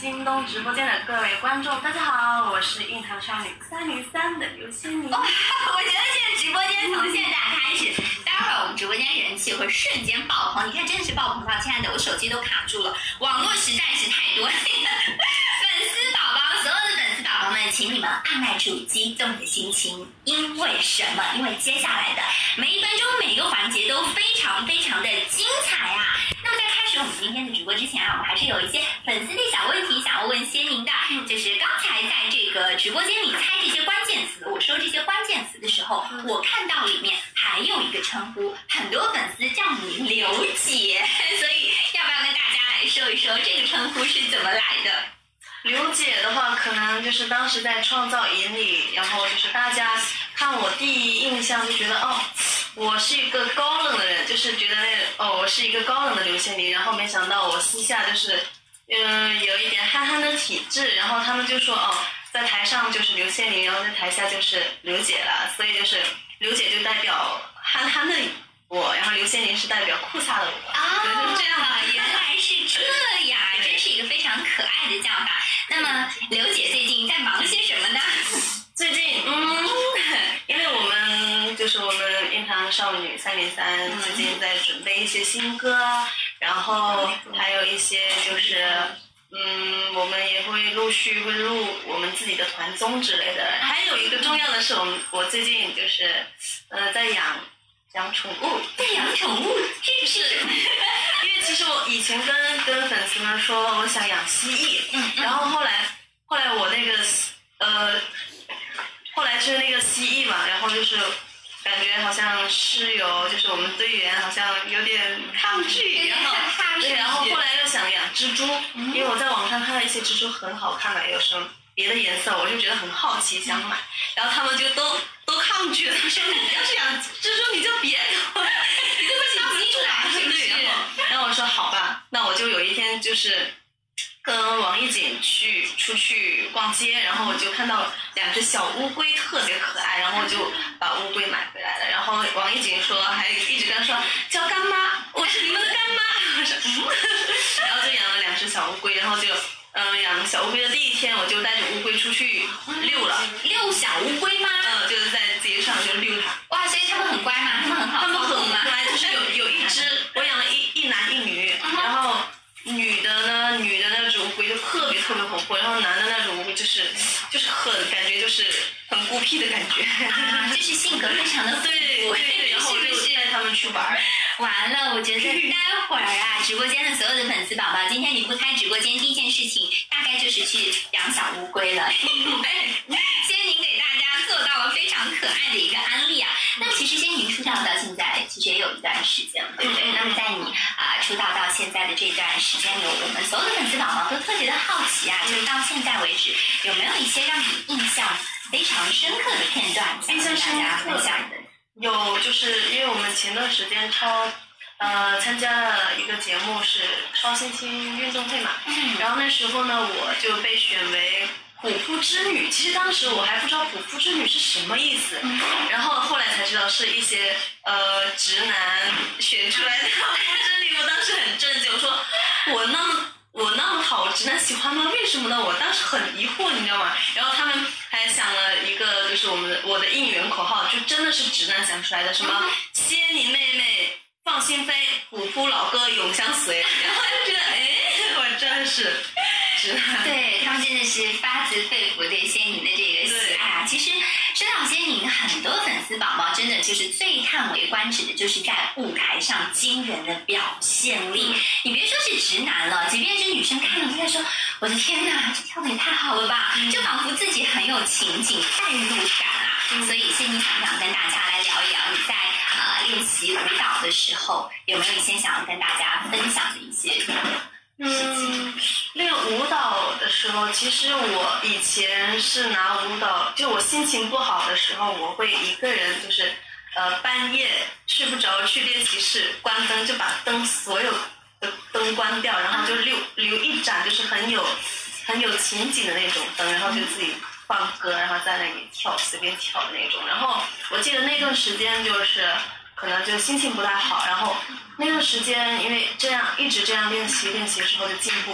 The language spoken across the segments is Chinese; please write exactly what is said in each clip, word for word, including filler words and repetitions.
京东直播间的各位观众，大家好，我是印堂少女三零三的刘仙妮。 哇，我觉得这个直播间从现在开始，待会儿我们直播间人气会瞬间爆棚。你看，真的是爆棚到，亲爱的，我手机都卡住了，网络实在是太多。粉丝宝宝，所有的粉丝宝宝们，请你们按耐住激动的心情，因为什么？因为接下来的每一分钟、每一个环节都非常非常的精彩啊！那么在开始我们今天的直播之前啊，我们还是有一些粉丝的小问题想要问仙宁的，就是刚才在这个直播间里猜这些关键词，我说这些关键词的时候，我看到里面还有一个称呼，很多粉丝叫你刘姐，所以要不要跟大家来说一说这个称呼是怎么来的？ 刘姐的话，可能就是当时在创造营里，然后就是大家看我第一印象就觉得哦，我是一个高冷的人，就是觉得那哦，我是一个高冷的刘仙妮，然后没想到我私下就是嗯有一点憨憨的体质，然后他们就说哦，在台上就是刘仙妮，然后在台下就是刘姐了，所以就是刘姐就代表憨憨的我，然后刘仙妮是代表酷飒的我啊， 就是这样啊，原来是这样，真是一个非常可爱的叫法。那么刘姐最近在忙些什么呢？ 最近，嗯，因为我们就是我们印堂少女三零三最近在准备一些新歌，然后还有一些就是，嗯，我们也会陆续会录我们自己的团综之类的。还有一个重要的是，我们我最近就是，呃，在养养宠物。 在养宠物，这是什么？ 因为其实我以前跟跟粉丝们说我想养蜥蜴，嗯，然后后来后来我那个呃。后来是那个蜥蜴嘛，然后就是感觉好像室友就是我们队员好像有点抗拒，然后对，然后后来又想养蜘蛛，因为我在网上看到一些蜘蛛很好看的，有什么别的颜色，我就觉得很好奇想买，然后他们就都都抗拒了，他说你要是养蜘蛛你就别，你就会当蜘蛛啦，对不对？然后然后我说好吧，那我就有一天就是。跟王一锦去出去逛街，然后我就看到两只小乌龟特别可爱，然后我就把乌龟买回来了。然后王一锦说，还一直跟他说叫干妈，我是你们的干妈。我说嗯，然后就养了两只小乌龟，然后就嗯养小乌龟的第一天，我就带着乌龟出去遛了。 遛小乌龟吗？ 嗯，就是在街上就遛它。 哇，所以他们很乖吗？他们很好， 他们很乖，就是有有一只，我养了一一男一女，然后。女的呢，女的那种乌龟就特别特别活泼，然后男的那种乌龟就是就是很感觉就是很孤僻的感觉， 啊，就是性格非常的对对，然后我就带他们去玩。 完了，我觉得待会儿啊，直播间的所有的粉丝宝宝，今天离不开直播间，第一件事情大概就是去养小乌龟了。仙宁给大家做到了非常可爱的一个安利啊。那么其实仙宁出道到现在其实也有一段时间了，对不对？那么在你啊、呃、出道到现在的这段时间里，我们所有的粉丝宝宝都特别的好奇啊，就是到现在为止有没有一些让你印象非常深刻的片段，想跟大家分享的？ 有，就是因为我们前段时间超呃参加了一个节目是超新星运动会嘛，嗯，然后那时候呢我就被选为虎扑之女，其实当时我还不知道虎扑之女是什么意思，嗯，然后后来才知道是一些呃直男选出来的虎扑之女，我当时很震惊，我说我那么我那么好，直男喜欢吗？为什么呢？我当时很疑惑，你知道吗？然后他们还想了一个，就是我们的我的应援口号，就真的是直男想出来的，什么仙妮妹妹放心飞，虎扑老哥永相随。然后就觉得，哎，我真的是直男。 对，他们真的是发自肺腑对仙宁的这个喜爱啊。其实说到仙宁，很多粉丝宝宝真的就是最叹为观止的，就是在舞台上惊人的表现力。你别说是直男了，即便是女生看了都在说，我的天哪，这跳的也太好了吧，就仿佛自己很有情景代入感啊。所以仙宁想不想跟大家来聊一聊你在呃练习舞蹈的时候，有没有一些想要跟大家分享的一些嗯，练舞蹈的时候，其实我以前是拿舞蹈，就我心情不好的时候，我会一个人就是呃半夜睡不着去练习室关灯，就把灯所有的灯关掉，然后就留留一盏就是很有很有情景的那种灯，然后就自己放歌，然后在那里跳，随便跳的那种。然后我记得那段时间就是可能就心情不太好，然后那段时间因为这样一直这样练习练习之后的进步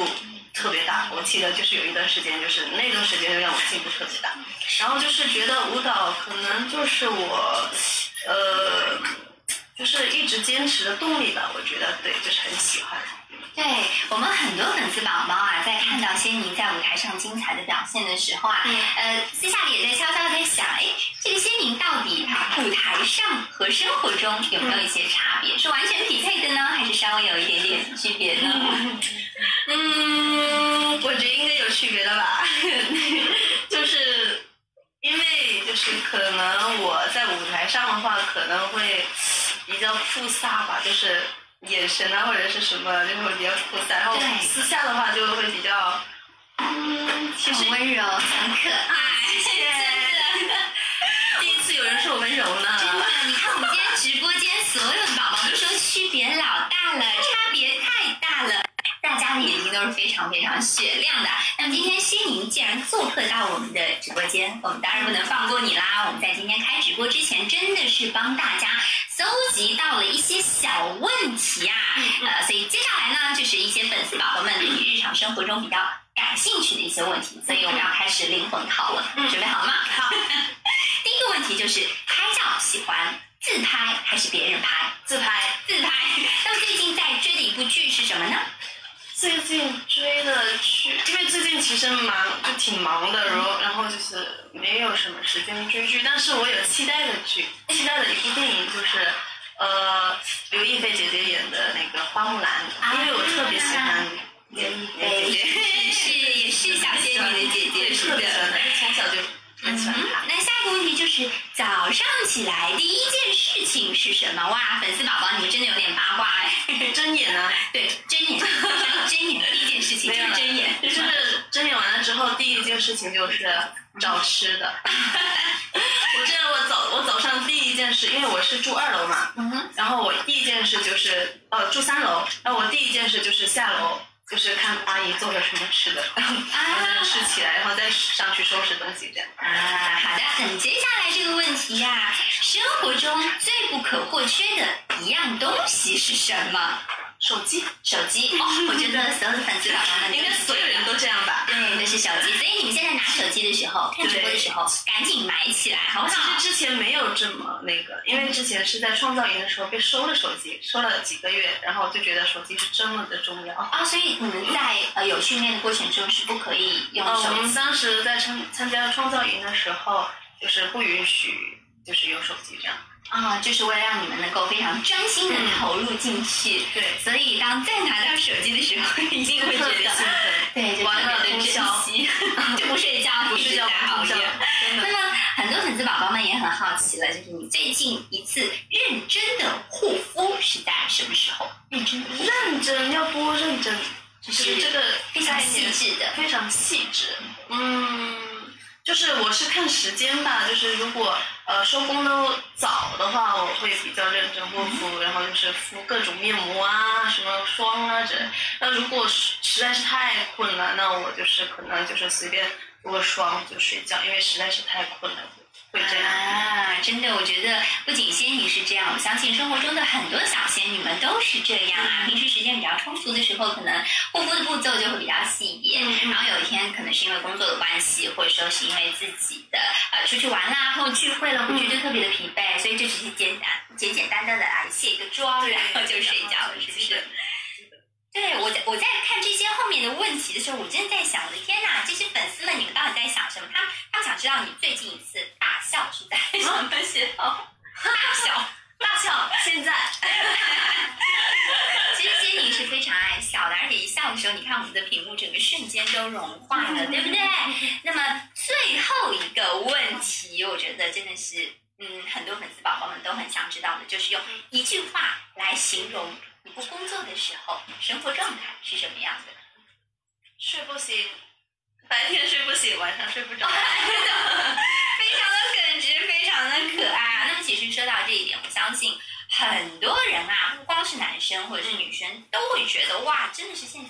特别大。我记得就是有一段时间，就是那段时间让我进步特别大。然后就是觉得舞蹈可能就是我，呃，就是一直坚持的动力吧。我觉得对，就是很喜欢。 对我们很多粉丝宝宝啊，在看到仙宁在舞台上精彩的表现的时候啊，嗯、呃，私下里也在悄悄在想，哎，这个仙宁到底舞台上和生活中有没有一些差别？是完全匹配的呢，还是稍微有一点点区别呢？ 嗯，我觉得应该有区别的吧，就是因为就是可能我在舞台上的话，可能会比较复杂吧，就是。眼神啊，或者是什么，就会比较复杂。然后私下的话，就会比较，嗯，其实很温柔，很可爱。真的， 第一次有人说我温柔呢。 真的，你看我们今天直播间所有的宝宝都说区别老大了，差别太大了。大家的眼睛都是非常非常雪亮的。那么今天仙宁既然做客到我们的直播间，我们当然不能放过你啦。我们在今天开直播之前，真的是帮大家搜集到了一些小问题啊，呃，所以接下来呢，就是一些粉丝宝宝们对于日常生活中比较感兴趣的一些问题，所以我们要开始灵魂拷问，准备好了吗？好。第一个问题就是拍照喜欢自拍还是别人拍？ 自拍， 自拍。那么最近在追的一部剧是什么呢？ 最近追的剧，因为最近其实忙，就挺忙的，然后然后就是没有什么时间追剧，但是我有期待的剧，期待的一部电影就是，呃，刘亦菲姐姐演的那个《花木兰》，因为我特别喜欢刘亦菲姐姐， 是也是小仙女的姐姐，是的， 从小就很喜欢她。 那下一个问题就是早上起来第一件事情是什么？哇，粉丝宝宝你们真的有点八卦哎， 睁眼啊， 对，睁眼，睁眼第一件事情就是睁眼， 就是睁眼完了之后第一件事情就是找吃的。我这样我早我早上第一件事，因为我是住二楼嘛，嗯、然后我第一件事就是呃住三楼，然后我第一件事就是下楼。就是看阿姨做了什么吃的，然后吃起来，然后再上去收拾东西这样。 啊，好的。那接下来这个问题呀、啊，生活中最不可或缺的一样东西是什么？ 手机， 手机哦，我觉得所有的粉丝宝宝们应该所有人都这样吧？ 对，就是手机。所以你们现在拿手机的时候，看直播的时候，赶紧买起来，好不好？ 其实之前没有这么那个，因为之前是在创造营的时候被收了手机，收了几个月，然后就觉得手机是这么的重要啊、哦。所以你们在呃有训练的过程中是不可以用手机。 呃、我们当时在参参加创造营的时候，就是不允许就是有手机这样。 啊、哦，就是为了让你们能够非常专心的投入进去。 嗯、对， 所以当再拿到手机的时候，一定会觉得兴奋， 对，就玩特别的珍惜，就不睡觉， 不睡觉， 不熬夜。那么很多粉丝宝宝们也很好奇了，就是你最近一次认真的护肤是在什么时候？认真， 认真要多认真，就是这个非常细致的， 非常细致。嗯。就是我是看时间吧，就是如果呃收工都早的话，我会比较认真护肤，然后就是敷各种面膜啊、什么霜啊这。那如果实实在是太困了，那我就是可能就是随便敷个霜就睡觉，因为实在是太困了。会这样啊，真的，我觉得不仅仙女是这样，我相信生活中的很多小仙女们都是这样啊。平时时间比较充足的时候，可能护肤的步骤就会比较细一点。嗯、然后有一天可能是因为工作的关系，或者说是因为自己的呃出去玩啦、朋友聚会了，回去就特别的疲惫，所以就只是简单简简单单的来卸一个妆，然后就睡觉了，是不是？对，我在我在看这些后面的问题的时候，我真的在想，我的天哪，这些粉丝们你们到底在想什么？他们他们想知道你最近一次大笑是在什么时候？大笑， 大笑，现在。 其实仙宁是非常爱笑的，而且一笑的时候，你看我们的屏幕整个瞬间都融化了，对不对？那么最后一个问题，我觉得真的是，嗯，很多粉丝宝宝们都很想知道的，就是用一句话来形容你不工作的时候，生活状态是什么样的？ 睡不醒，白天睡不醒，晚上睡不着。 非常的耿直，非常的可爱啊！那么其实说到这一点，我相信很多人啊，不光是男生或者是女生，都会觉得哇，真的是现在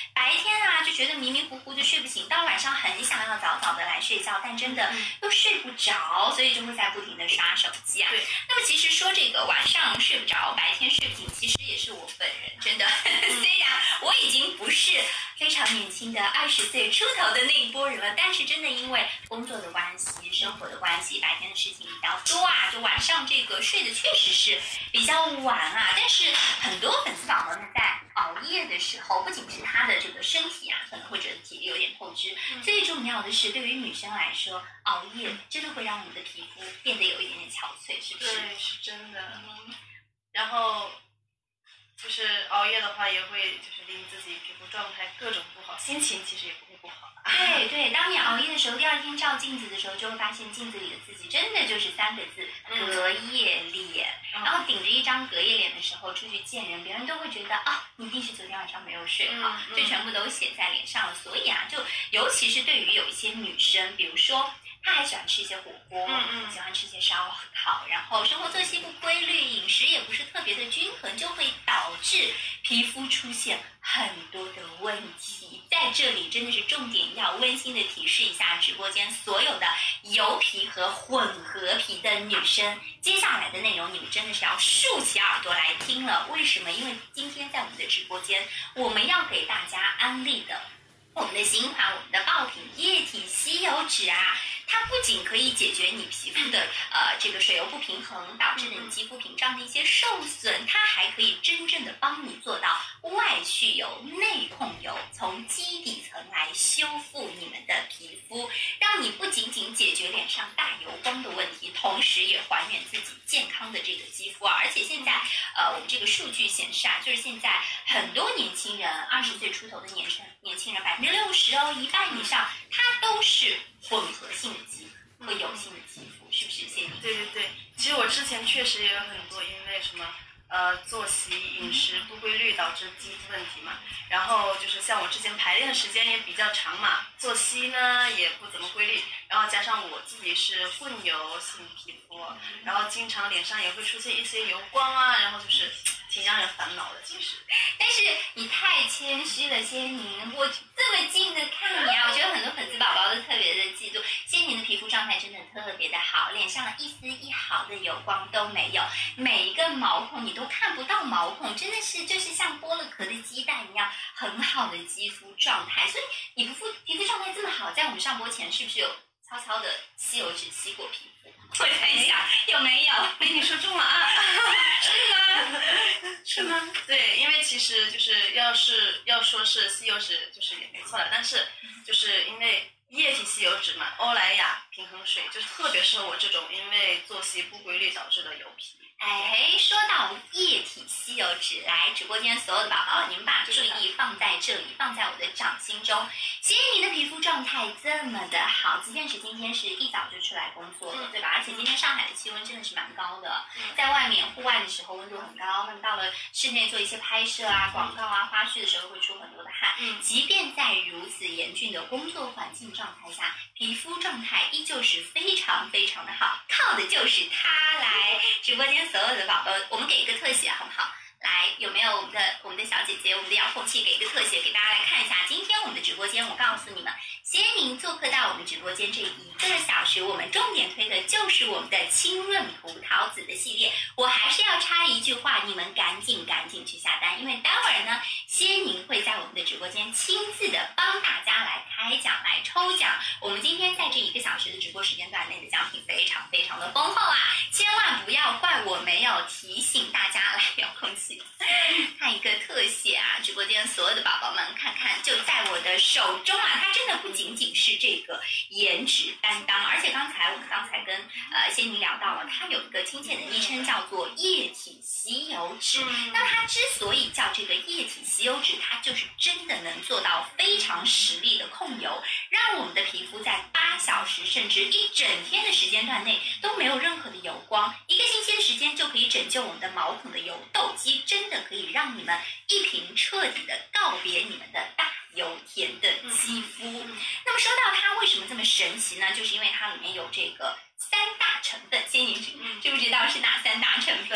白天啊就觉得迷迷糊糊就睡不醒，到晚上很想要早早的来睡觉，但真的又睡不着，所以就会在不停的刷手机啊。 对， 那么其实说这个晚上睡不着，白天睡不醒，其实也是我本人真的，虽然我已经不是非常年轻的二十岁出头的那一波人了，但是真的因为工作的关系、生活的关系，白天的事情比较多啊，就晚上这个睡的确实是比较晚啊。但是很多粉丝宝宝呢，在熬夜的时候，不仅是他的这个身体啊，可能会觉得体力有点透支，嗯、最重要的是对于女生来说，熬夜真的会让我们的皮肤变得有一点点憔悴，是不是？ 对，是真的。嗯、然后就是熬夜的话，也会就是令自己皮肤状态各种不好，心情其实也不会不好。 对对，当你熬夜的时候，第二天照镜子的时候，就会发现镜子里的自己真的就是三个字：隔夜脸。嗯、然后顶着一张隔夜脸的时候出去见人，别人都会觉得啊，你一定是昨天晚上没有睡好，嗯嗯、这全部都写在脸上了。所以啊，就尤其是对于有一些女生，比如说她还喜欢吃一些火锅，嗯嗯，喜欢吃一些烧烤，然后生活作息不规律，饮食也不是特别的均衡，就会导致皮肤出现很多的问题。在这里真的是重点要温馨的提示一下直播间所有的油皮和混合皮的女生，接下来的内容你们真的是要竖起耳朵来听了。为什么？因为今天在我们的直播间，我们要给大家安利的我们的新款，我们的爆品液体吸油纸啊，它不仅可以解决你皮肤的呃这个水油不平衡导致的你肌肤屏障的一些受损，它还可以真正的帮你做到外去油内控油，从基底层来修复你们的皮肤，让你不仅仅解决脸上大油光的问题，同时也还原自己健康的这个肌肤啊。而且现在呃我们这个数据显示啊，就是现在很多年轻人二十岁出头的年轻年轻人百分之六十哦，一半以上，它都是混合性的肌肤和油性的肌肤，是不是？谢谢你。 对对对，其实我之前确实也有很多因为什么呃作息饮食不规律导致肌肤问题嘛，然后就是像我之前排练的时间也比较长嘛，作息呢也不怎么规律，然后加上我自己是混油性皮肤，然后经常脸上也会出现一些油光啊，然后就是挺让人烦恼的其实。 但是你太谦虚了，仙宁，我这么近的看你啊，我觉得很多粉丝宝宝都特别的嫉妒。仙宁的皮肤状态真的特别的好，脸上一丝一毫的油光都没有，每一个毛孔你都看不到毛孔，真的是就是像剥了壳的鸡蛋一样，很好的肌肤状态。所以你皮肤皮肤状态这么好，在我们上播前是不是有悄悄的吸油纸吸过皮肤？我看一下有没有？ 哎，你说中了啊？是吗？是吗？对，因为其实就是要是要说是吸油纸，就是也没错了，但是就是因为液体吸油纸嘛，欧莱雅平衡水就是特别适合我这种因为作息不规律导致的油皮。 哎，说到液体吸油纸，来直播间所有的宝宝，你们把注意力放在这里，放在我的掌心中。其实你的皮肤状态这么的好，即便是今天是一早就出来工作了，对吧？而且今天上海的气温真的是蛮高的，在外面户外的时候温度很高，那么到了室内做一些拍摄啊、广告啊、花絮的时候会出很多的汗。嗯，即便在如此严峻的工作环境状态下，皮肤状态依旧是非常非常的好，靠的就是它来。直播间所有的宝宝，我们给一个特写好不好？来，有没有我们的我们的小姐姐，我们的遥控器给一个特写，给大家来看一下。今天我们的直播间，我告诉你们，仙宁做客到我们直播间这一个小时，我们重点推的就是我们的清润葡萄籽的系列。我还是要插一句话，你们赶紧赶紧去下单，因为待会儿呢，仙宁会在我们的直播间亲自的帮大家来开奖、来抽奖。我们今天在这一个小时的直播时间段内的奖品非常非常的丰厚啊！千万不要怪我没有提醒大家来遥控器。看一个特写啊！直播间所有的宝宝们，看看就在我的手中啊！它真的不仅仅是这个颜值担当，而且刚才我们刚才跟呃仙宁聊到了，它有一个亲切的昵称叫做液体吸油纸。嗯、那它之所以叫这个液体吸油纸，它就是真的能做到非常实力的控油，让我们的皮肤在八小时甚至一整天的时间段内都没有任何的油光，一个星期的时间就可以拯救我们的毛孔的油痘肌，真的可以让你们一瓶彻底的告别你们的大油田的肌肤。嗯嗯、那么说到它为什么这么神奇呢？就是因为它里面有这个三大成分，仙宁知知不知道是哪三大成分？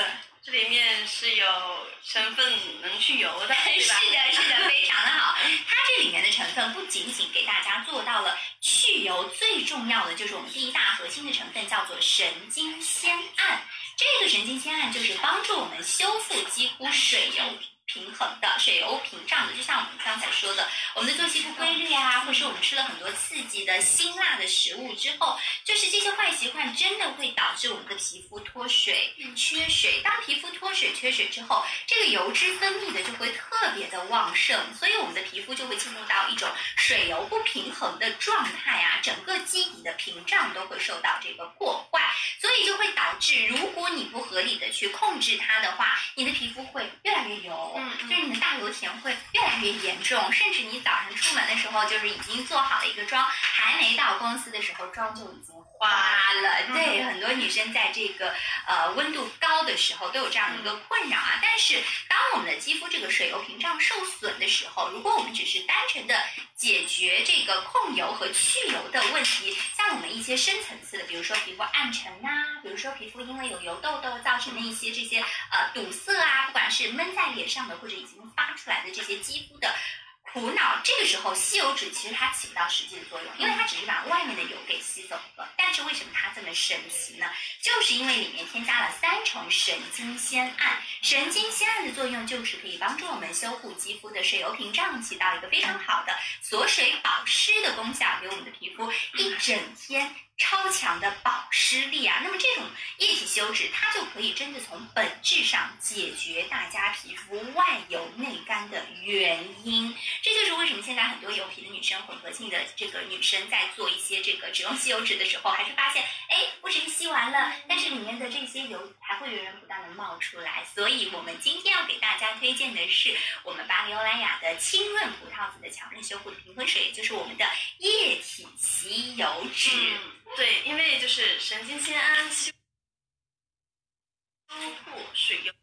这里面是有成分能去油的，对吧？ 是的，是的，非常的好。它这里面的成分不仅仅给大家做到了去油，最重要的就是我们第一大核心的成分叫做神经酰胺。这个神经酰胺就是帮助我们修复肌肤水油平衡的、水油屏障的，就像我们刚才说的，我们的作息不规律啊，或是我们吃了很多刺激的辛辣的食物之后，就是这些坏习惯真的会导致我们的皮肤脱水、缺水。当皮肤脱水、缺水之后，这个油脂分泌的就会特别的旺盛，所以我们的皮肤就会进入到一种水油不平衡的状态啊，整个基底的屏障都会受到这个破坏，所以就会导致，如果你不合理的去控制它的话，你的皮肤会越来越油。嗯，就是你的大油田会越来越严重，甚至你早上出门的时候，就是已经做好了一个妆，还没到公司的时候，妆就已经花了。对，很多女生在这个呃温度高的时候都有这样的一个困扰啊。但是当我们的肌肤这个水油屏障受损的时候，如果我们只是单纯的解决这个控油和去油的问题，像我们一些深层次的，比如说皮肤暗沉呐、啊，比如说皮肤因为有油痘痘造成的一些这些呃堵塞啊，不管是闷在脸上的或者已经发出来的这些肌肤的苦恼，这个时候吸油纸其实它起不到实际的作用，因为它只是把外面的油给吸走了。但是为什么它这么神奇呢？就是因为里面添加了三重神经酰胺。神经酰胺的作用就是可以帮助我们修护肌肤的水油屏障，起到一个非常好的锁水保湿的功效，给我们的皮肤一整天超强的保湿力啊。那么这种液体吸油纸它就可以真的从本质上解决大家皮肤外油内干的原因。这就是为什么现在很多油皮的女生，混合性的这个女生在做一些这个只用吸油纸的时候，还是发现哎，不只是吸完了，但是里面的这些油还会源源不断的冒出来。所以我们今天要给大家推荐的是我们巴黎欧莱雅的清润葡萄籽的强韧修护的平衡水，也就是我们的液体吸油纸。 嗯，对，因为就是神经酰胺修护水油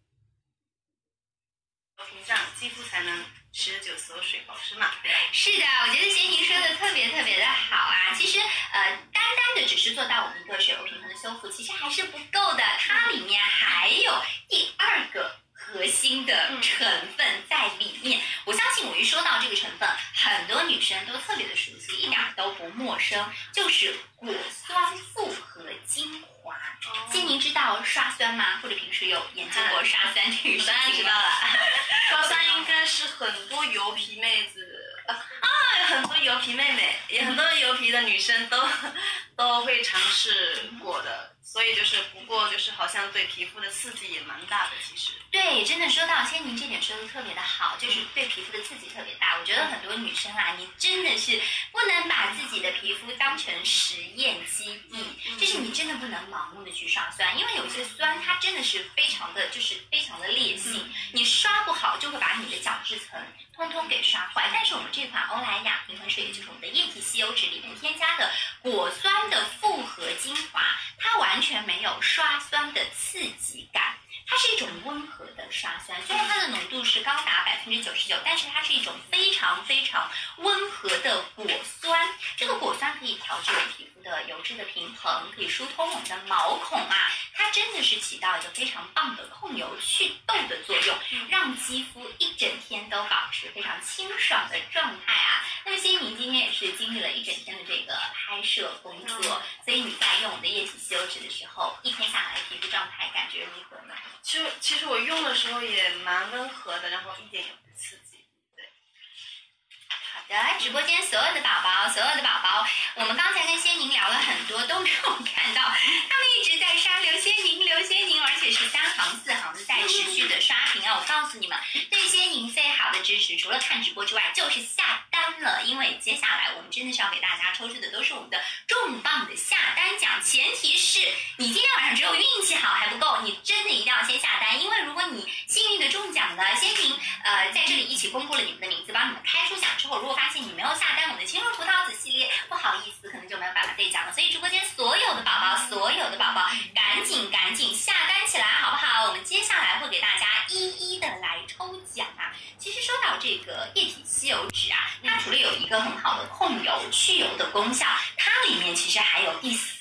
屏障，肌肤才能持久锁水保湿嘛。 是的，我觉得贤宁说的特别特别的好啊。其实呃，单单的只是做到我们一个水油平衡的修复，其实还是不够的，它里面还有第二个核心的成分在里面。我相信我一说到这个成分，很多女生都特别的熟悉，一点都不陌生，就是果酸复合精华。贤宁知道刷酸吗？或者平时有研究过刷酸这个事情吗？ 当然知道了，刷酸应该是很多油皮妹子啊，很多油皮妹妹，也很多油皮的女生都都会尝试过的。所以就是不过就是好像对皮肤的刺激也蛮大的，其实。 对，真的说到仙宁这点说的特别的好，就是对皮肤的刺激特别大。我觉得很多女生啊，你真的是不能把自己的皮肤当成实验基地，就是你真的不能盲目的去刷酸，因为有一些酸它真的是非常的就是非常的烈性，你刷不好就会把你的角质层通通给刷坏。但是我们这款欧莱雅平衡水，也就是我们的液体吸油纸里面添加的果酸的复合精华，它完全没有刷酸的刺激感，它是一种温和的刷酸。虽然它的浓度是高达百分之九十九，但是它是一种非常非常温和的果酸。这个果酸可以调制我们皮肤的油脂的平衡，可以疏通我们的毛孔啊，它真的是起到一个非常棒的控油祛痘的作用，让肌肤一整天都保持非常清爽的状态啊。那么仙宁今天也是经历了一整天的这个拍摄工作，所以你在用我们的液体吸油纸的时候，一天下来皮肤状态感觉如何呢？ 其实其实我用的时候也蛮温和的，然后一点也不刺激。对。 好的，直播间所有的宝宝，所有的宝宝，我们刚才跟仙宁聊了很多，都没有看到他们一直在刷刘仙宁，刘仙宁，而且是三行四行的在持续的刷屏啊！我告诉你们，对仙宁最好的支持，除了看直播之外，就是下单了，因为接下来我们真的是要给大家抽出的都是我们的重磅的下单奖，前提是你今天晚上只有运气好还不够，你真的一定要先下单，因为如果你幸运的中奖了，仙宁呃在这里一起公布了你们的名字，帮你们开出奖之后，如果发现你没有下单我们的清润葡萄籽系列，不好意思，可能就没有办法兑奖了。所以直播间所有的宝宝，所有的宝宝，赶紧赶紧下单起来，好不好？我们接下来会给大家一一的来抽奖啊。其实说到这个液体吸油纸啊，它除了有一个很好的控油去油的功效，它里面其实还有第三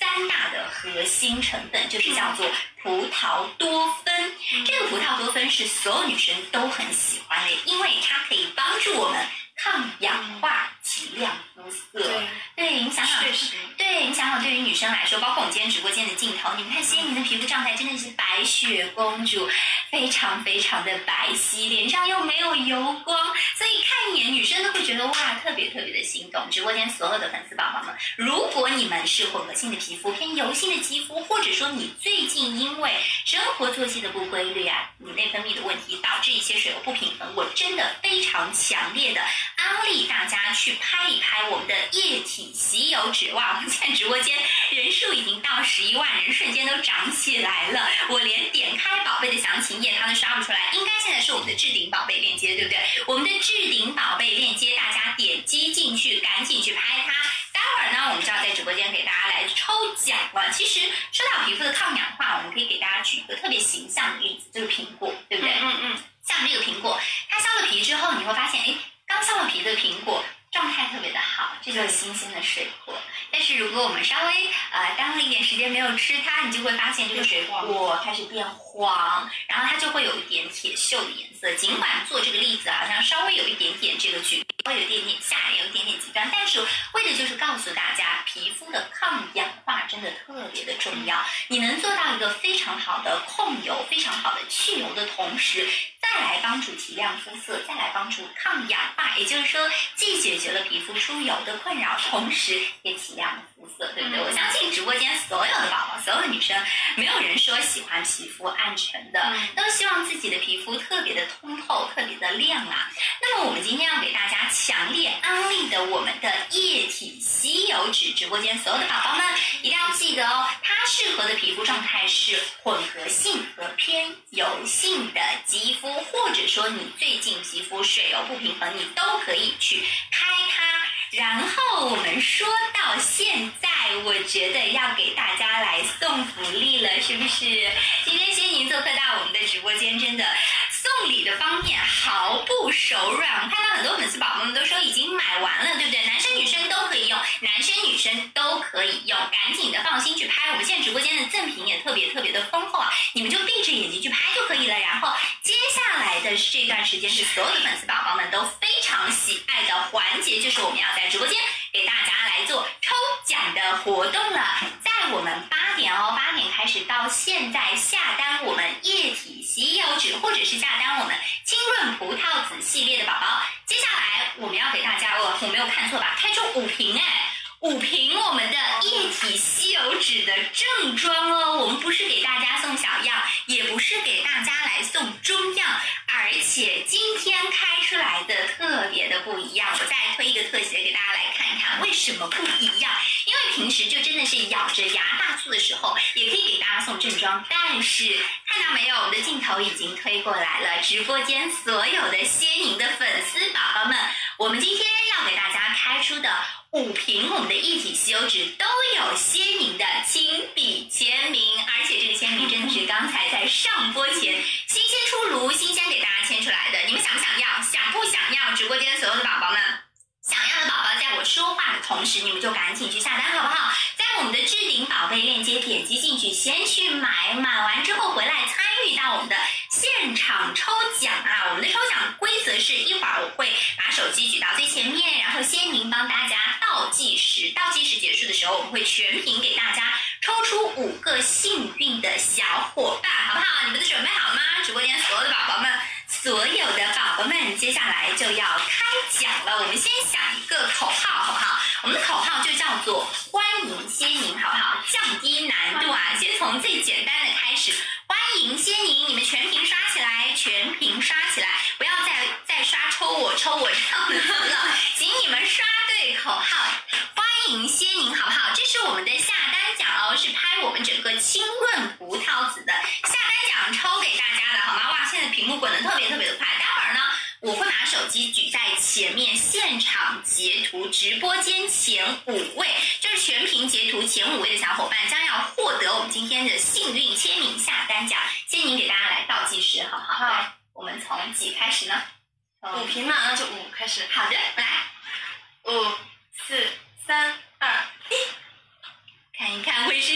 三大的核心成分，就是叫做葡萄多酚。这个葡萄多酚是所有女生都很喜欢的，因为它可以帮助我们抗氧化、提亮肤色。对，对你想想，对你想想，对于女生来说，包括我们今天直播间的镜头，你们看仙宁的皮肤状态真的是白雪公主，非常非常的白皙，脸上又没有油光，所以看一眼女生都会觉得哇，特别特别的心动。直播间所有的粉丝宝宝们，如果你们是混合性的皮肤、偏油性的肌肤，或者说你最近因为生活作息的不规律啊，你内分泌的问题导致一些水油不平衡，我真的非常强烈的安利大家去拍一拍我们的液体吸油纸。哇，我们现在直播间人数已经到十一万人，瞬间都涨起来了，我连点开宝贝的详情页它都刷不出来。应该现在是我们的置顶宝贝链接，对不对？我们的置顶宝贝链接大家点击进去，赶紧去拍它。待会儿呢，我们就要在直播间给大家来抽奖了。其实说到皮肤的抗氧化，我们可以给大家举一个特别形象的例子，就是苹果，对不对？ 嗯嗯。 像这个苹果，它削了皮之后，你会发现，哎，刚削了皮的苹果状态特别的好，这就是新鲜的水果。但是如果我们稍微呃耽误了一点时间没有吃它，你就会发现这个水果开始变黄，然后它就会有一点铁锈的颜色。尽管做这个例子好像稍微有一点点这个举例，稍微有一点点吓人，有一点点极端，但是为的就是告诉大家，皮肤的抗氧化真的特别的重要。你能做到一个非常好的控油、非常好的去油的同时，再来帮助提亮肤色，再来帮助抗氧化，也就是说，既解决了皮肤出油的困扰，同时也提亮了肤色，对不对？我相信直播间所有的宝宝，所有的女生，没有人说喜欢皮肤暗沉的，都希望自己的皮肤特别的通透，特别的亮啊。那么我们今天要给大家强烈安利的我们的液体吸油纸，直播间所有的宝宝们一定要记得哦，它适合的皮肤状态是混合性和偏油性的肌肤，或者说你最近皮肤水油不平衡，你都可以去开它。然后我们说到现在，我觉得要给大家来送福利了，是不是？今天仙宁做客到我们的直播间，真的送礼的方面毫不手软。看到很多粉丝宝宝们都说已经买完了，对不对？男生女生都可以用，男生女生都可以用，赶紧的放心去拍。我们现在直播间的赠品也特别特别的丰厚啊，你们就闭着眼睛去拍就可以了。然后接下来的这段时间是所有的粉丝宝宝们都非常喜爱的环节，就是我们要在直播间给大家来做抽奖的活动了。在我们八点哦，八点开始到现在下单我们液体吸油纸，或者是下单我们清润葡萄籽系列的宝宝，接下来我们要给大家，哦，我没有看错吧？开出五瓶哎。五瓶我们的液体吸油纸的正装哦，我们不是给大家送小样，也不是给大家来送中样，而且今天开出来的特别的不一样。我再推一个特写给大家来看一看，为什么不一样？因为平时就真的是咬着牙大促的时候，也可以给大家送正装，但是看到没有，我们的镜头已经推过来了，直播间所有的仙宁的粉丝宝宝们，我们今天要给大家开出的五瓶我们的液体吸油纸都有仙宁的亲笔签名，而且这个签名真的是刚才在上播前新鲜出炉，新鲜给大家签出来的。你们想不想要？想不想要？直播间所有的宝宝们，想要的宝宝在我说话的同时，你们就赶紧去下单好不好？在我们的置顶宝贝链接点击进去，先去买，买完之后回来参与到我们的现场抽奖啊！我们的抽奖规则是一会儿我会把手机举到最前面，然后仙宁帮大家倒计时，倒计时结束的时候，我们会全屏给大家抽出五个幸运的小伙伴，好不好？你们都准备好了吗？直播间所有的宝宝们，所有的宝宝们，接下来就要开奖了。我们先想一个口号，好不好？我们的口号就叫做欢迎仙宁，好不好？降低难度啊，先从最简单的开始。欢迎仙宁，你们全屏刷起来，全屏刷起来，不要再再刷抽我抽我这样的了，请你们刷对口号。欢迎仙宁，好不好？这是我们的下单奖哦，是拍我们整个清润葡萄籽的下单奖抽给大家的，好吗？哇，现在屏幕滚得特别特别的快，待会儿呢，我会把手机举在前面，现场截图，直播间前五位，就是全屏截图前五位的小伙伴将要获得我们今天的幸运签名下单奖。仙宁给大家来倒计时，好不好？好，我们从几开始呢？ 五瓶嘛，那就五开始。 好的，来， 五、四、三、二、一。 看一看会是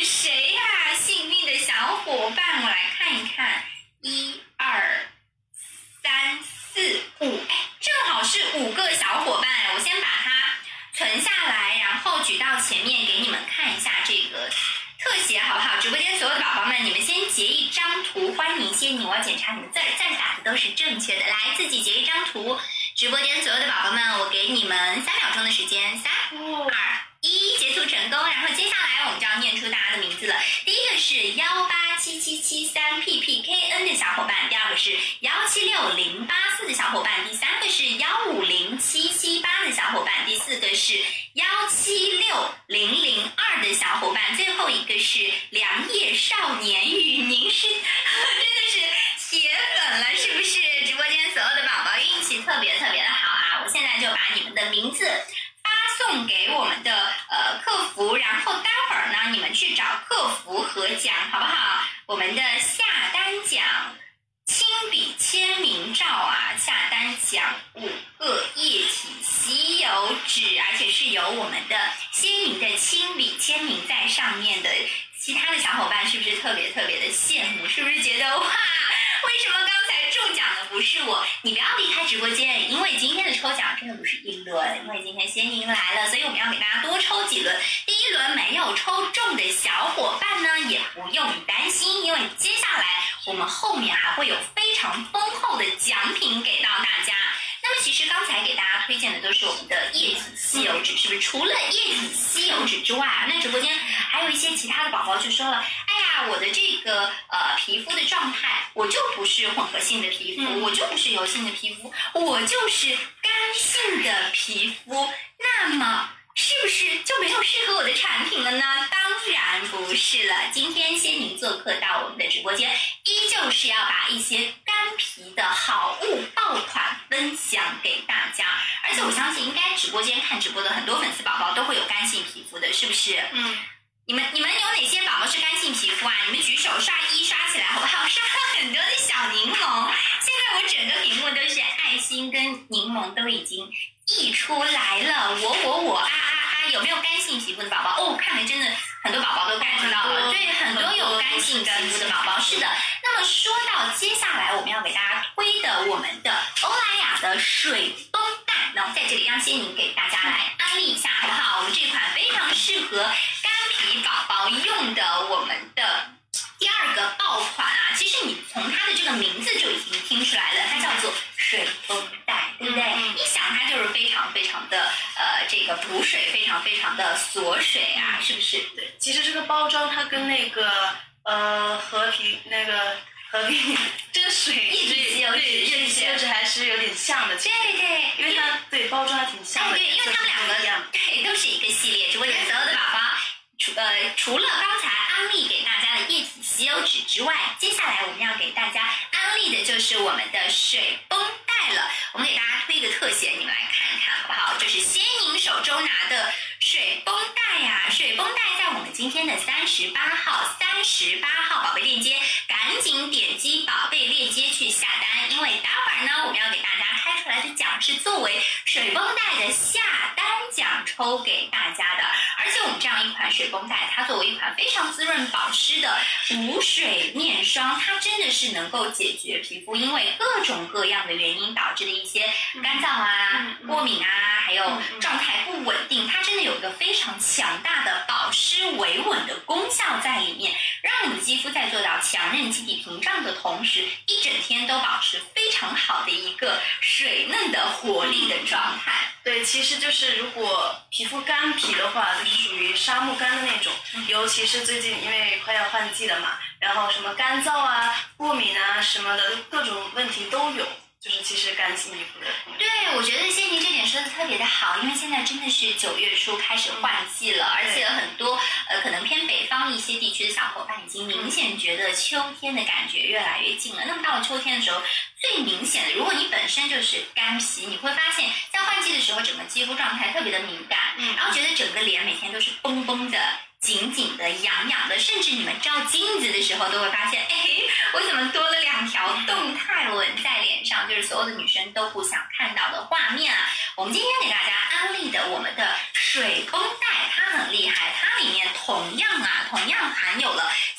举到前面给你们看一下这个特写好不好？直播间所有的宝宝们，你们先截一张图，欢迎仙女，我要检查你们字儿，字儿打的都是正确的，来自己截一张图。直播间所有的宝宝们，我给你们三秒钟的时间，三二一，截图成功。然后接下来我们就要念出大家的名字了。第一个是幺八七七七三 P P K N 的小伙伴，第二个是幺七六零八四的小伙伴，第三个是幺五零七七八的小伙伴，第四个是幺七六零零二的小伙伴，最后一个是良夜少年与您是真的是铁粉了，是不是？直播间所有的宝宝运气特别特别的好啊！我现在就把你们的名字发送给我们的呃客服，然后待会儿呢你们去找客服核奖，好不好？我们的下单奖亲笔签名照啊，下单奖五个液体吸油纸，而且是有我们的仙女的亲笔签名在上面的。其他的小伙伴是不是特别特别的羡慕？是不是觉得哇，为什么刚才中奖的不是我？你不要离开直播间，因为今天的抽奖真的不是一轮，因为今天仙女来了，所以我们要给大家多抽几轮。第一轮没有抽中的小伙伴呢，也不用担心，因为接下来我们后面还会有非常丰厚的奖品给到大家。那么其实刚才给大家推荐的都是我们的液体吸油纸，是不是？除了液体吸油纸之外，那直播间还有一些其他的宝宝就说了，哎呀，我的这个呃皮肤的状态，我就不是混合性的皮肤，嗯、我就不是油性的皮肤，我就是干性的皮肤，那么是不是就没有适合我的产品了呢？当然不是了。今天仙女做客到我们的直播间，依旧是要把一些干皮的好物爆款分享给大家。而且我相信，应该直播间看直播的很多粉丝宝宝都会有干性皮肤的，是不是？嗯。你们你们有哪些宝宝是干性皮肤啊？你们举手刷一刷起来好不好？刷了很多的小柠檬，现在我整个屏幕都是爱心跟柠檬都已经溢出来了。我我我啊啊啊！有没有干性皮肤的宝宝？哦，看来真的很多宝宝都 get 到了。对，很多有干性皮肤的宝宝。是的。那么说到接下来我们要给大家推的我们的欧莱雅的水绷带，那我们在这里让仙女给大家来安利一下好不好？我们这款非常适合干皮宝宝用的我们的第二个爆款啊，其实你从它的这个名字就已经听出来了，它叫做水绷带，对不对？嗯、一想它就是非常非常的呃这个补水，非常非常的锁水啊，是不是？ 对，其实这个包装它跟那个呃和平那个和平这个水液体吸油纸， 液体吸油纸还是有点像的。 对对， 因为它对包装还挺像的。 哎，对，因为它们两个对都是一个系列，直播间所有的宝宝。除呃除了刚才安利给大家的液体吸油纸之外，接下来我们要给大家安利的就是我们的水绷带了。我们给大家推一个特写，你们来看一看好不好？就是仙宁手中拿的水绷带呀、啊，水绷带在我们今天的三十八号三十八号宝贝链接，赶紧点击宝贝链接去下单，因为待会儿呢我们要给大家开出来的奖是作为水绷带的下单奖抽给大家的。而且我们这样一款水绷带，它作为一款非常滋润保湿的补水面霜，它真的是能够解决皮肤因为各种各样的原因导致的一些干燥啊、嗯、过敏啊，还有状态不稳定，它真的有一个非常强大的保湿维稳的功效在里面，让你的肌肤在做到强韧基底屏障的同时，一整天都保持非常好的一个水嫩的活力的状态。 对，其实就是如果皮肤干皮的话，就是属于沙漠干的那种，尤其是最近因为快要换季了嘛，然后什么干燥啊、过敏啊什么的各种问题都有，就是其实干性皮肤的。 对，我觉得仙妮这点说的特别的好，因为现在真的是九月初开始换季了，而且很多呃可能偏北方一些地区的小伙伴已经明显觉得秋天的感觉越来越近了。那么到了秋天的时候，最明显的，如果你本身就是干皮，你会发现在换季的时候，整个肌肤状态特别的敏感，嗯，然后觉得整个脸每天都是绷绷的、紧紧的、痒痒的，甚至你们照镜子的时候都会发现，哎，我怎么多了两条动态纹在脸上？就是所有的女生都不想看到的画面啊！我们今天给大家安利的我们的水绷带，它很厉害，它里面同样啊，同样含有了三重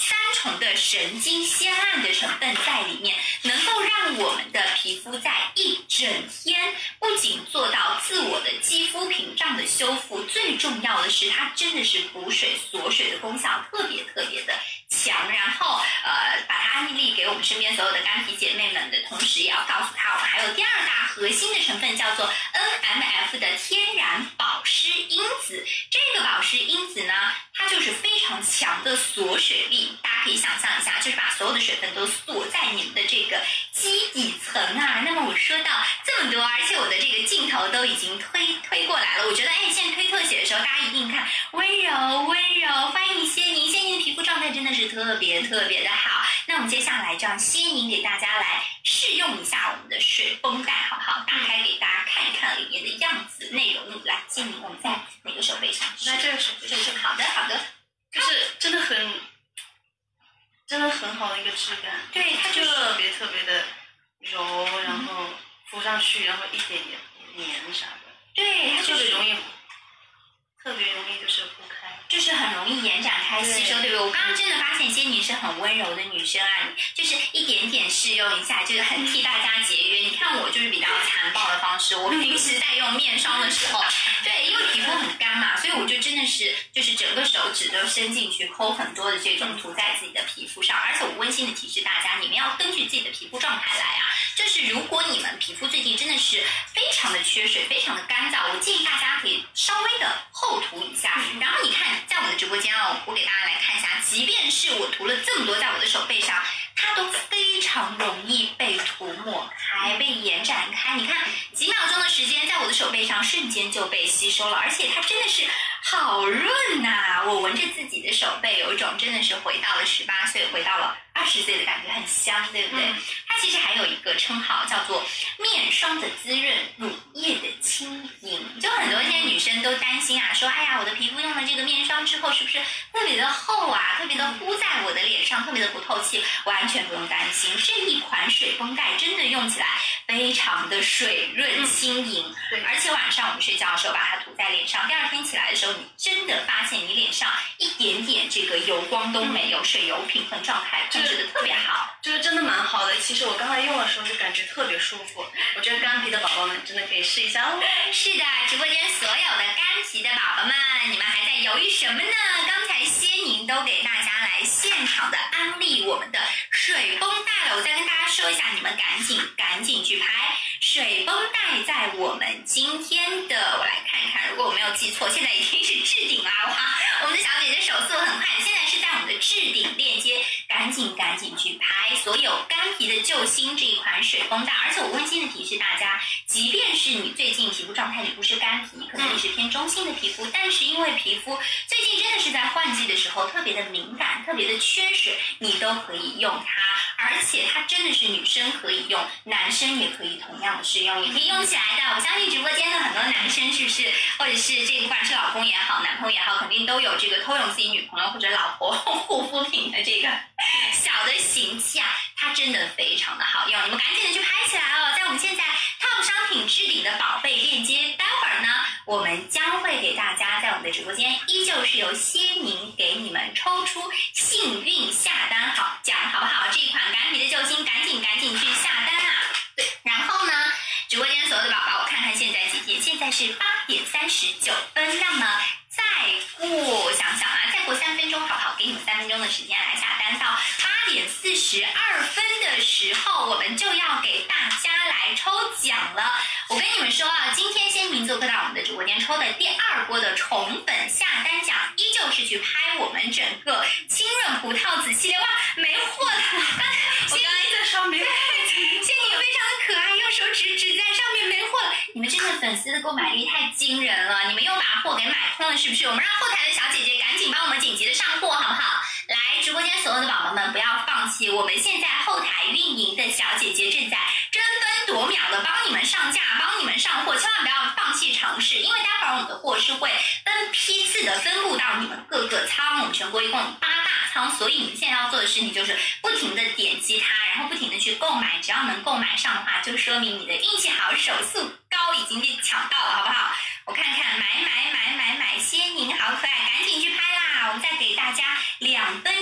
重的神经酰胺的成分在里面，能够让我们的皮肤在一整天不仅做到自我的肌肤屏障的修复，最重要的是它真的是补水锁水的功效特别特别的强。然后呃，把它安利给我们身边所有的干皮姐妹们的同时，也要告诉她我们还有第二大核心的成分叫做 N M F 的天然保湿因子。这个保湿因子呢，它就是非常强的锁水力，大家可以想象一下，就是把所有的水分都锁在你们的这个基底层啊。那么我说到这么多，而且我的这个镜头都已经推推过来了，我觉得哎，现在推特写的时候，大家一定看温柔温柔，欢迎仙宁，仙宁的皮肤状态真的是特别特别的好。那我们接下来就让仙宁给大家来试用一下我们的水绷带，好不好？打开给大家看一看里面的样子内容。来，仙宁，我们在哪个手背上？ 在这个手背上。 好的好的， 就是真的很真的很好的一个质感， 对，它就是特别特别的柔，然后敷上去，然后一点也不黏啥的， 对，它就是特别容易，特别容易就是铺开， 就是很容易延展开吸收，对不对？我刚刚真的发现仙宁是很温柔的女生啊，就是一点点试用一下，就是很替大家节约。你看我就是比较残暴的方式，我平时在用面霜的时候，对，因为皮肤很干嘛，所以我就真的是就是整个手指都伸进去抠很多的这种涂在自己的皮肤上。而且我温馨的提示大家，你们要根据自己的皮肤状态来啊，就是如果你们皮肤最近真的是非常的缺水，非常的干燥，我建议大家可以稍微的厚涂一下。然后你看在我们的直播间哦，我给大家来看一下，即便是我涂了这么多在我的手背上，它都非常容易被涂抹开，被延展开。你看几秒钟的时间，在我的手背上瞬间就被吸收了，而且它真的是好润呐、啊！我闻着自己的手背，有一种真的是回到了十八岁，回到了二十岁的感觉，很香，对不对？嗯、它其实还有一个称号叫做面霜的滋润，乳液的轻盈。就很多现在女生都担心啊，说哎呀，我的皮肤用了这个面霜之后，是不是特别的厚啊，特别的糊在我的脸上，特别的不透气？完全不用担心，这一款水绷带真的用起来非常的水润轻盈、嗯、对，而且晚上我们睡觉的时候把它涂在脸上，第二天起来的时候，你真的发现你脸上一点点这个油光都没有，嗯、水油平衡状态控制的特别好， 这个真的蛮好的。其实我刚才用的时候就感觉特别舒服，我觉得干皮的宝宝们真的可以试一下哦。 是的，直播间所有的干皮的宝宝们，你们还在犹豫什么呢？刚才仙宁都给大家来现场的安利我们的水绷带了，我再跟大家说一下，你们赶紧赶紧去拍水绷带。在我们今天的，我来看一看，如果我没有记错，现在已经是置顶啦！哇，我们的小姐姐手速很快，现在是在我们的置顶链接，赶紧赶紧去拍所有干皮的救星这一款水绷带。而且我温馨的提示大家，即便是你最近皮肤状态里不是干皮，可能你是偏中性的皮肤，但是因为皮肤最近真的是在换季的时候特别的敏感，特别的缺水，你都可以用它。而且它真的是女生可以用，男生也可以同样的适用，也可以用起来的。我相信直播间的很多男生是不是，或者是这个不管是老公也好，男朋友也好，肯定都有这个偷用自己女朋友或者老婆护肤品的这个小的行气啊，它真的非常的好用，你们赶紧的去拍起来哦！在我们现在 Top 商品置顶的宝贝链接，待会儿呢，我们将会给大家在我们的直播间，依旧是由仙宁给你们抽出幸运下单好奖，好不好？这一款干皮的救星，赶紧赶紧去下单啊！对，然后呢，直播间所有的宝宝，我看看现在几点？现在是八点三十九分，那么再过想想啊，再过三分钟，好不好？给你们三分钟的时间来下单，到八点四十二分的时候，我们就要给大家来抽奖了。我跟你们说啊，今天仙宁做客到我们的直播间抽的第二波的宠粉下单奖，依旧是去拍我们整个清润葡萄籽系列，哇，没货了！ 我刚刚一直在说没货， 仙宁非常的可爱，用手指指在上面，没货了。你们真的粉丝的购买力太惊人了，你们又把货给买空了，是不是？我们让后台的小姐姐赶紧帮我们紧急的上货，好不好？来，直播间所有的宝宝们不要放弃，我们现在后台运营的小姐姐正在争分夺秒的帮你们上架，帮你们上货，千万不要放弃尝试，因为待会儿我们的货是会分批次的分布到你们各个仓，我们全国一共有八大仓，所以你们现在要做的事情就是不停的点击它，然后不停的去购买，只要能购买上的话，就说明你的运气好，手速高，已经被抢到了，好不好？我看看，买买买买买，仙宁好可爱，赶紧去拍啦！我们再给大家两分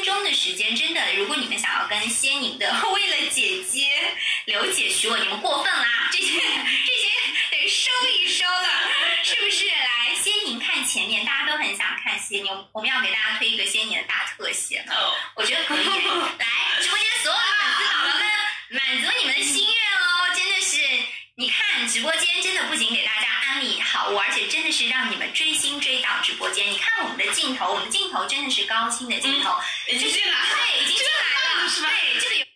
分钟的时间，真的，如果你们想要跟仙宁的为了姐姐刘姐许我，你们过分啦，这些这些得收一收了，是不是？来，仙宁看前面，大家都很想看仙宁，我们要给大家推一个仙宁的大特写，我觉得可以。来，直播间所有的粉丝宝宝们，满足你们的心愿哦，真的是。你看直播间真的不仅给大家安利好物，而且真的是让你们追星追到直播间。你看我们的镜头，我们镜头真的是高清的镜头， 嗯、已经进来了， 对，已经进来了， 是吧？ 对，这个有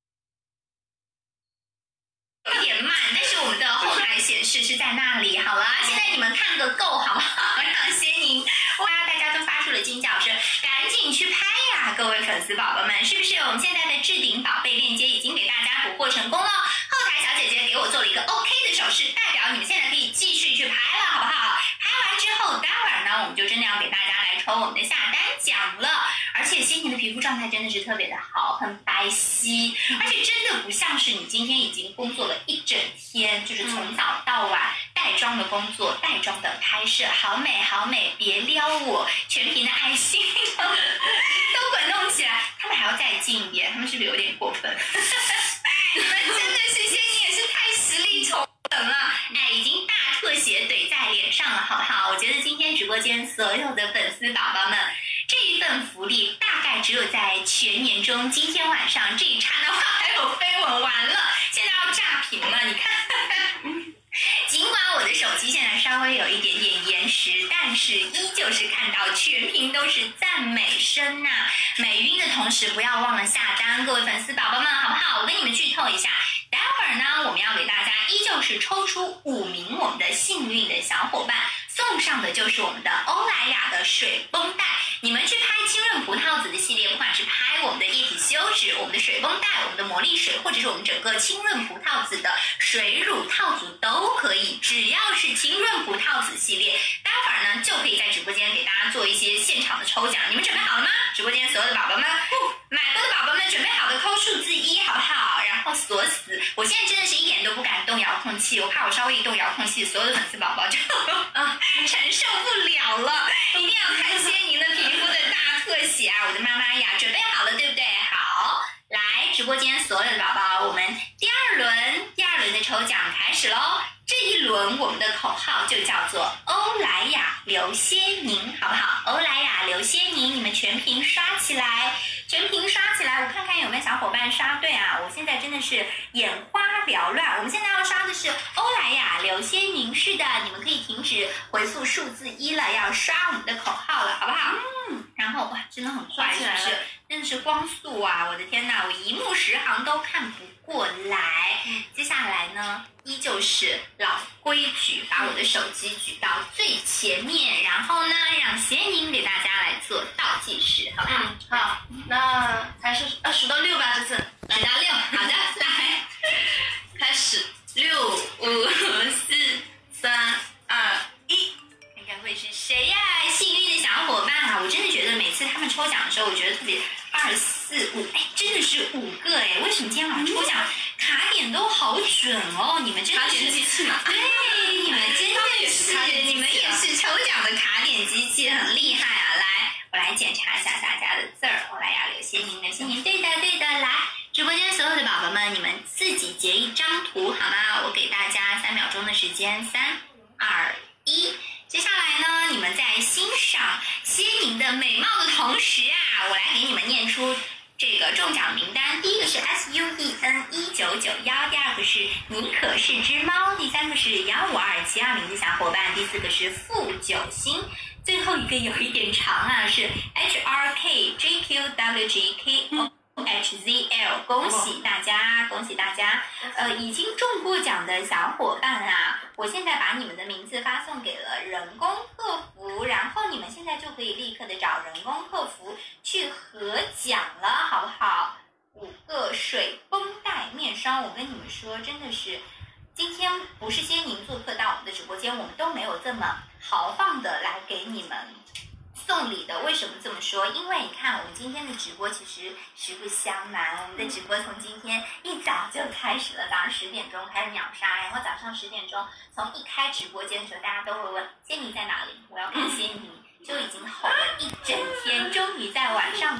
有点慢，但是我们的后台显示是在那里。好了，现在你们看个够好不好？让仙宁，哇，大家都发出了惊叫声，赶紧去拍呀，各位粉丝宝宝们，是不是？我们现在的置顶宝贝链接已经给大家捕获成功了。后台小姐姐给我做了一个 OK 的手势，代表你们现在可以继续去拍了，好不好？拍完之后，待会儿呢，我们就真的要给大家来抽我们的下单奖了。而且仙宁的皮肤状态真的是特别的好，很白皙，而且真的不像是你今天已经工作了一整天，就是从早到晚带妆的工作，带妆的拍摄，好美好美，别撩我，全屏的爱心都滚动起来，他们还要再近一点，他们是不是有点过分？你们真的是仙宁也是太实力宠人了，哎，已经大特写怼在脸上了，好不好？我觉得今天直播间所有的粉丝宝宝们，这一份福利大概只有在全年中今天晚上这一刹那话还有飞吻完了，现在要炸屏了，你看。尽管我的手机现在稍微有一点点延时，但是依旧是看到全屏都是赞美声呐、啊。美晕的同时不要忘了下单，各位粉丝宝宝们，好不好？我跟你们剧透一下，待会儿呢，我们要给大家依旧是抽出五名我们的幸运的小伙伴，送上的就是我们的欧莱雅的水绷带。你们去拍清润葡萄籽的系列，不管是拍我们的液体休止、我们的水绷带、我们的魔力水，或者是我们整个清润葡萄籽的水乳套组都可以，只要是清润葡萄籽系列，待会儿呢就可以在直播间给大家做一些现场的抽奖。你们准备好了吗？直播间所有的宝宝们，买过的宝宝们准备好的扣数字一，好不好？然后锁死。我现在真的是一点都不敢动遥控器，我怕我稍微一动遥控器，所有的粉丝宝宝就啊承受不了了。一定要看仙宁的皮肤的大特写啊！我的妈妈呀，准备好了对不对？好，来直播间所有的宝宝，我们第二轮第二轮的抽奖开始喽！这一轮我们的口号就叫做欧莱雅刘仙宁，好不好？欧莱雅刘仙宁，你们全屏刷起来，全屏刷起来！我看看有没有小伙伴刷对啊！我现在真的是眼花缭乱。我们现在要刷的是欧莱雅刘仙宁，是的，你们可以停止回复数字一了，要刷我们的口号了，好不好？嗯。然后哇，真的很快，是不是？真的是光速啊！我的天哪，我一目十行都看不过来。嗯、接下来呢，依旧是老规矩，把我的手机举到最前面，然后呢，让仙宁给大家来做倒计时，好不好？ 嗯，好，那还是呃数到六吧，这次数到六，好的，来， 开始，六五四三二一。 看看会是谁呀、啊？幸运的小伙伴啊！我真的觉得每次他们抽奖的时候，我觉得特别二四五，哎，真的是五个哎！为什么今天晚上抽奖卡点都好准哦？你们真的是机器嘛？ 对，你们真的是，你们也是抽奖的卡点机器，很厉害啊！来，我来检查一下大家的字儿。欧莱雅刘仙宁，刘仙宁，对的对的，来，直播间所有的宝宝们，你们自己截一张图好吗？我给大家三秒钟的时间，三二一。接下来呢，你们在欣赏仙宁的美貌的同时啊，我来给你们念出这个中奖名单。第一个是 S U E N 一九九一，第二个是你可是只猫，第三个是幺五二七二零的小伙伴，第四个是负九星，最后一个有一点长啊，是 H R K J Q W G K O。H Z L， 恭喜大家，恭喜大家！呃，已经中过奖的小伙伴啊，我现在把你们的名字发送给了人工客服，然后你们现在就可以立刻的找人工客服去核奖了，好不好？五个水绷带面霜，我跟你们说，真的是，今天不是仙宁做客到我们的直播间，我们都没有这么豪放的来给你们送礼的。为什么这么说？因为你看我们今天的直播其实实不相瞒，我们的直播从今天一早就开始了，早上十点钟开始秒杀，然后早上十点钟从一开直播间的时候，大家都会问仙宁在哪里，我要看仙宁，就已经吼了一整天，终于在晚上的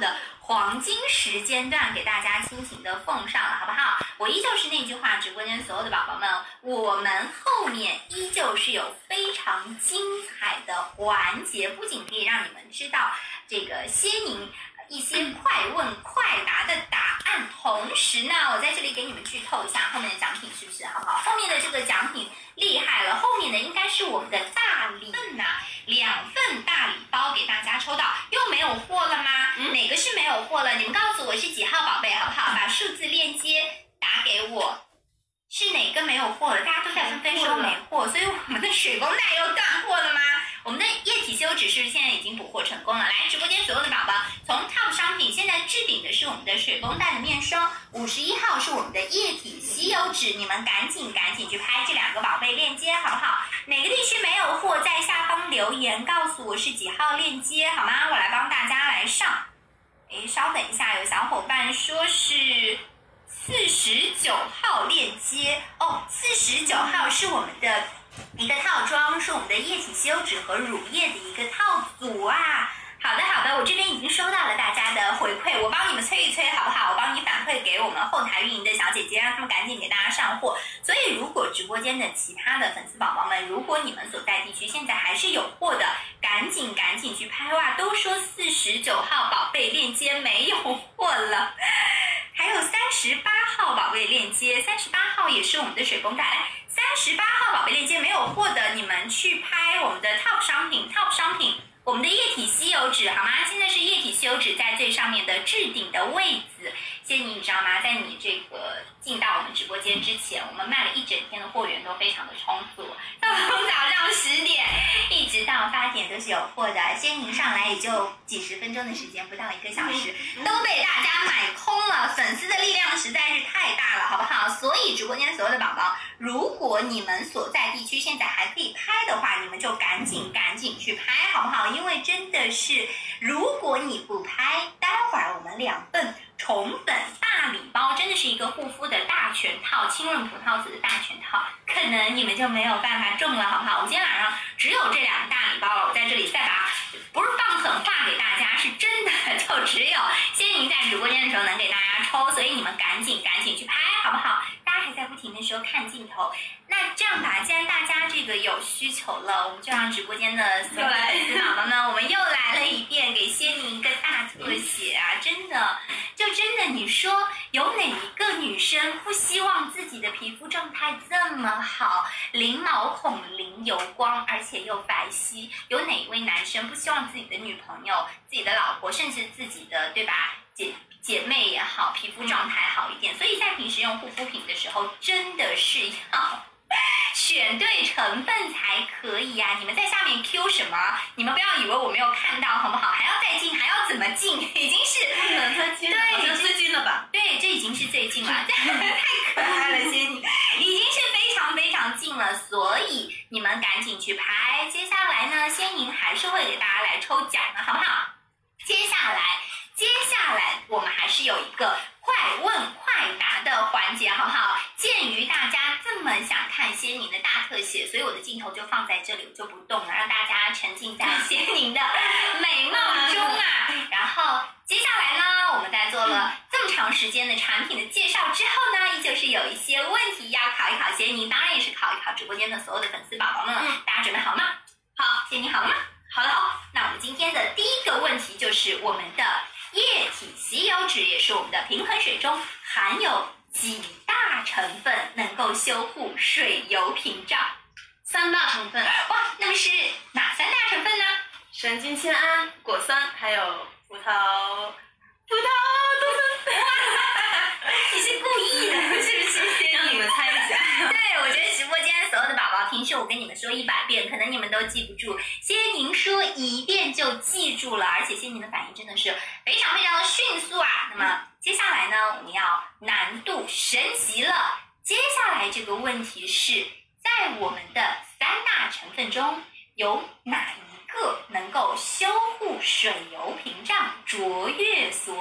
黄金时间段给大家倾情的奉上了，好不好？我依旧是那句话，直播间所有的宝宝们，我们后面依旧是有非常精彩的环节，不仅可以让你们知道这个仙宁一些快问快答的答案，同时呢，我在这里给你们剧透一下后面的奖品是不是，好不好？后面的这个奖品厉害了，后面的应该是我们的大礼份呐、啊，两份大礼包给大家抽到，又没有货了吗？嗯、哪个是没有货了？你们告诉我是几号宝贝，好不好？把数字链接打给我。是哪个没有货了？大家都在纷纷说没货，所以我们的水绷带又断货了吗？我们的液体吸油纸是不是现在已经补货成功了？来，直播间所有的宝宝，从 Top 商品现在置顶的是我们的水绷带的面霜，五十一号是我们的液体吸油纸，你们赶紧赶紧去拍这两个宝贝链接，好不好？哪个地区没有货，在下方留言告诉我是几号链接，好吗？我来帮大家来上。诶，稍等一下，有小伙伴说是四十九号链接哦，四十九号是我们的一个套装，是我们的液体吸油纸和乳液的一个套组啊。好的好的，我这边已经收到了大家的回馈，我帮你们催一催好不好？我帮你反馈给我们后台运营的小姐姐，让他们赶紧给大家上货。所以如果直播间的其他的粉丝宝宝们，如果你们所在地区现在还是有货的，赶紧赶紧去拍哇！都说四十九号宝贝链接没有货了。还有三十八号宝贝链接，三十八号也是我们的水绷带。来，三十八号宝贝链接没有货的，你们去拍我们的 Top 商品 ，Top 商品，我们的液体吸油纸好吗？现在是液体吸油纸在最上面的置顶的位置。谢谢你，你知道吗？在你这个进到我们直播间之前，我们卖了一整天的货源都非常的充足，从早上十点一直到八点都是有货的。仙宁上来也就几十分钟的时间，不到一个小时，都被大家买空了。粉丝的力量实在是太大了，好不好？所以直播间所有的宝宝，如果你们所在地区现在还可以拍的话，你们就赶紧赶紧去拍，好不好？因为真的是，如果你不拍，待会儿我们两份宠粉大礼包，真的是一个护肤的大全套，清润葡萄籽的大全套，可能你们就没有办法中了，好不好？我们今天晚上只有这两个大礼包了，我在这里再把，不是放狠话给大家，是真的就只有仙宁在直播间的时候能给大家抽，所以你们赶紧赶紧去拍，好不好？大家还在不停的说看镜头，那这样吧，既然大家这个有需求了，我们就让直播间的所有的粉丝宝宝们，我们又来了一遍，给仙宁一个大特写啊！真的，就真的，你说有哪一个女生不希望自己的皮肤状态这么好，零毛孔、零油光，而且又白皙？有哪一位男生不希望自己的女朋友、自己的老婆，甚至自己的，对吧？姐姐妹也好，皮肤状态好一点，所以在平时用护肤品的时候，真的是要选对成分才可以啊！你们在下面 Q 什么？你们不要以为我没有看到，好不好？还要再进，还要怎么进？已经是对，已经最近了吧？ 对，这已经是最近了，太可爱了，仙宁，已经是非常非常近了，所以你们赶紧去拍。接下来呢，仙宁还是会给大家来抽奖的，好不好？接下来。接下来我们还是有一个快问快答的环节，好不好？鉴于大家这么想看仙宁的大特写，所以我的镜头就放在这里，我就不动了，让大家沉浸在仙宁的美貌中啊。然后接下来呢，我们在做了这么长时间的产品的介绍之后呢，依旧是有一些问题要考一考仙宁，当然也是考一考直播间的所有的粉丝宝宝们了。嗯、大家准备好了吗？好，仙宁好了吗？好了，好，那我们今天的第一个问题就是我们的液体吸油纸，也是我们的平衡水中含有几大成分能够修护水油屏障？ 三大成分。 哇，那么是哪三大成分呢？ 神经酰胺、果酸还有葡萄葡萄多酚。 哇，你是故意的，是不是？ 让你们猜一下。 对，我觉得直播间所有的宝宝，平时我跟你们说一百遍，可能你们都记不住，仙宁说一遍就记住了，而且仙宁的反应真的是非常非常的迅速啊。那么接下来呢，我们要难度升级了。接下来这个问题是在我们的三大成分中，有哪一个能够修护水油屏障、卓越所？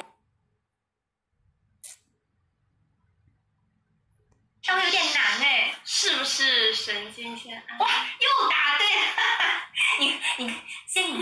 稍微有点难哎， 是不是神经酰胺？ 哇，又答对了！你你仙宁刚才非常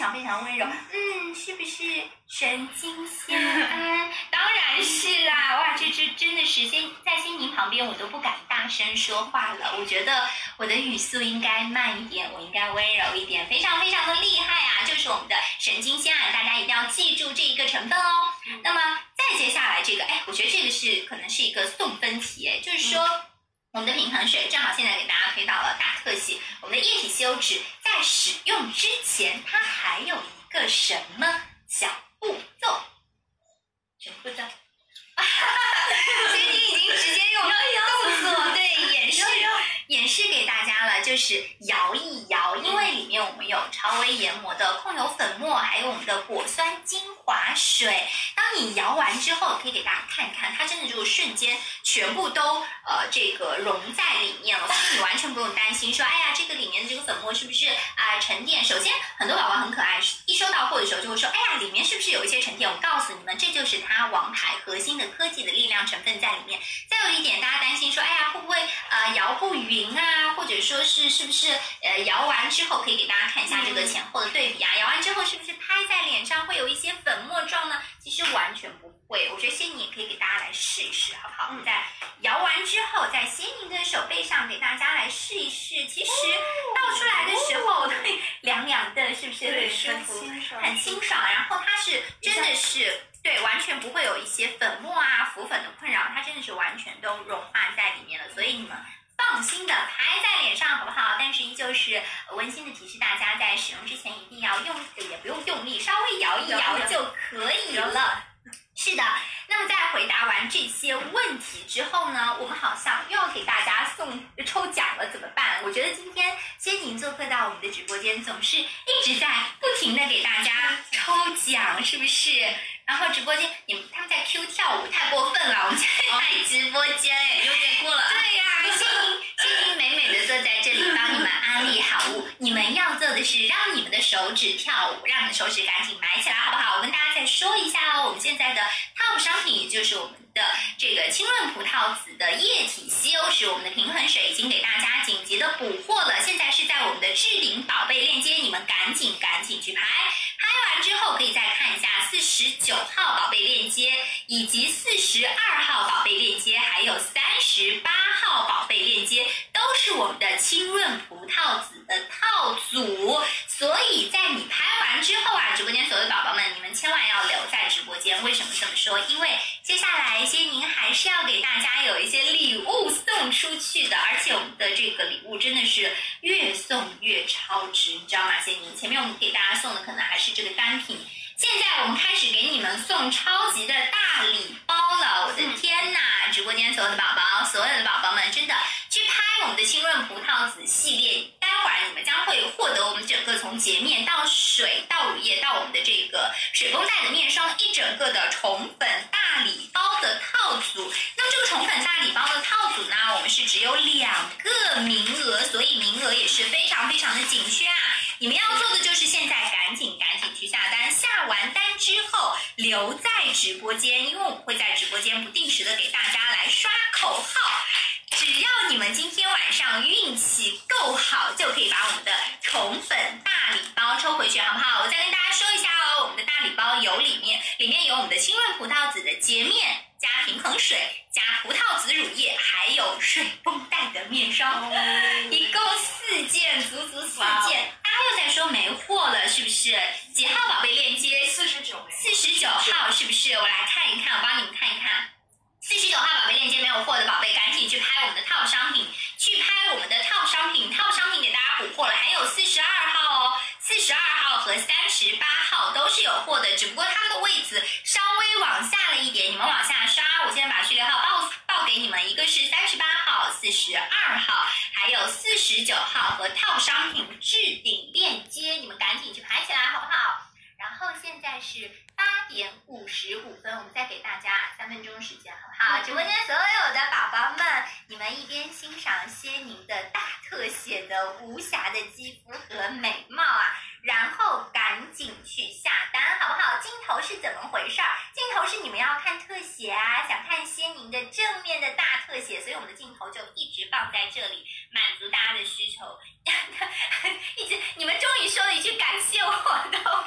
常非常温柔。嗯，是不是神经酰胺？当然是啦！哇，这这真的是先在仙宁旁边，我都不敢大声说话了。我觉得我的语速应该慢一点，我应该温柔一点，非常非常的厉害啊！就是我们的神经酰胺，大家一定要记住这一个成分哦。那么再接下来这个，哎，我觉得这个是可能是一个送分题，哎，就是说。嗯我们的平衡水正好现在给大家推到了大特写，我们的液体吸油纸在使用之前，它还有一个什么小步骤？什么步骤？所以你已经直接用动作对演示演示给大家了，就是摇一摇，因为里面我们有超微研磨的控油粉末，还有我们的果酸精华水。当你摇完之后，可以给大家看看，它真的就是瞬间全部都呃这个融在里面了，所以你完全不用担心说，哎呀，这个里面的这个粉末是不是啊、呃、沉淀？首先，很多宝宝很可爱，一收到货的时候就会说，哎呀，里面是不是有一些沉淀？我告诉你们，这就是它王牌核心的科技的力量成分在里面。再有一点，大家担心说，哎呀，会不会呃摇不匀啊？或者说是是不是呃摇完之后可以给大家看一下这个前后的对比啊？摇完之后是不是拍在脸上会有一些粉末状呢？其实完全不会，我觉得仙宁也可以给大家来试一试，好不好？我们在摇完之后，在仙宁的手背上给大家来试一试。其实倒出来的时候，对，凉凉的，是不是很舒服？很清爽，很清爽。然后它是真的是。对，完全不会有一些粉末啊、浮粉的困扰，它真的是完全都融化在里面了，所以你们放心的拍在脸上，好不好？但是依旧是温馨的提示大家，在使用之前一定要用，也不用用力，稍微摇一摇就可以了。是的，那么在回答完这些问题之后呢，我们好像又要给大家送抽奖了，怎么办？我觉得今天仙宁做客到我们的直播间，总是一直在不停的给大家抽奖，是不是？然后直播间你们他们在 Q 跳舞，太过分了，我们在在直播间哎， 有点过了。 对呀、啊，仙宁仙宁美美的坐在这里帮你们安利好物，你们要做的是让你们的手指跳舞，让你的手指赶紧埋起来，好不好？我跟大家再说一下哦，我们现在的 top 商品也就是我们的这个清润葡萄籽的液体吸油纸，我们的平衡水已经给大家紧急的补货了，现在是在我们的置顶宝贝链接，你们赶紧赶紧去拍，拍完之后可以再看一下四十九号宝贝链接，以及四十二号宝贝链接，还有三十八号宝贝链接，都是我们的清润葡萄籽的套组。所以在你拍完之后啊，直播间所有的宝宝们，你们千万要留在直播间。为什么这么说？因为接下来仙宁还是要给大家有一些礼物送出去的，而且我们的这个礼物真的是越送越超值，你知道吗？仙宁前面我们给大家送的可能还是这个单品，现在我们开始给你们送超级的大礼包了！我的天哪！直播间所有的宝宝，所有的宝宝们，真的去拍我们的清润葡萄籽系列，待会儿你们将会获得我们整个从洁面到水到乳液到我们的这个水绷带的面霜一整个的宠粉大礼包的套组。那么这个宠粉大礼包的套组呢，我们是只有两个名额，所以名额也是非常非常的紧缺啊！你们要做的就是现在赶紧赶紧去下单，下完单之后留在直播间，因为我们会在直播间不定时的给大家来刷口号。只要你们今天晚上运气够好，就可以把我们的宠粉大礼包抽回去，好不好？我再跟大家说一下哦，我们的大礼包有里面里面有我们的清润葡萄籽的洁面加平衡水加葡萄籽乳液，还有水绷带的面霜，一共四件，足足四件。大家又在说没货了，是不是？几号宝贝链接？ 四十九， 四十九号，是不是？我来看一看，我帮你们看一看。四十九号宝贝链接没有货的宝贝，赶紧去拍我们的 top 商品，去拍我们的 top 商品 ，top 商品给大家补货了，还有四十二号哦，四十二号和三十八号都是有货的，只不过它们的位置稍微往下了一点，你们往下刷。我现在把序列号报报给你们，一个是三十八号、四十二号，还有四十九号和 top 商品置顶链接，你们赶紧去拍起来，好不好？然后现在是八点五十五分，我们再给大家三分钟时间，好不好？直播间所有的宝宝们，你们一边欣赏仙宁的大特写的无瑕的肌肤和美貌啊，然后赶紧去下单，好不好？镜头是怎么回事儿？镜头是你们要看特写啊，想看仙宁的正面的大特写，所以我们的镜头就一直放在这里，满足大家的需求。一直，你们终于说了一句感谢我的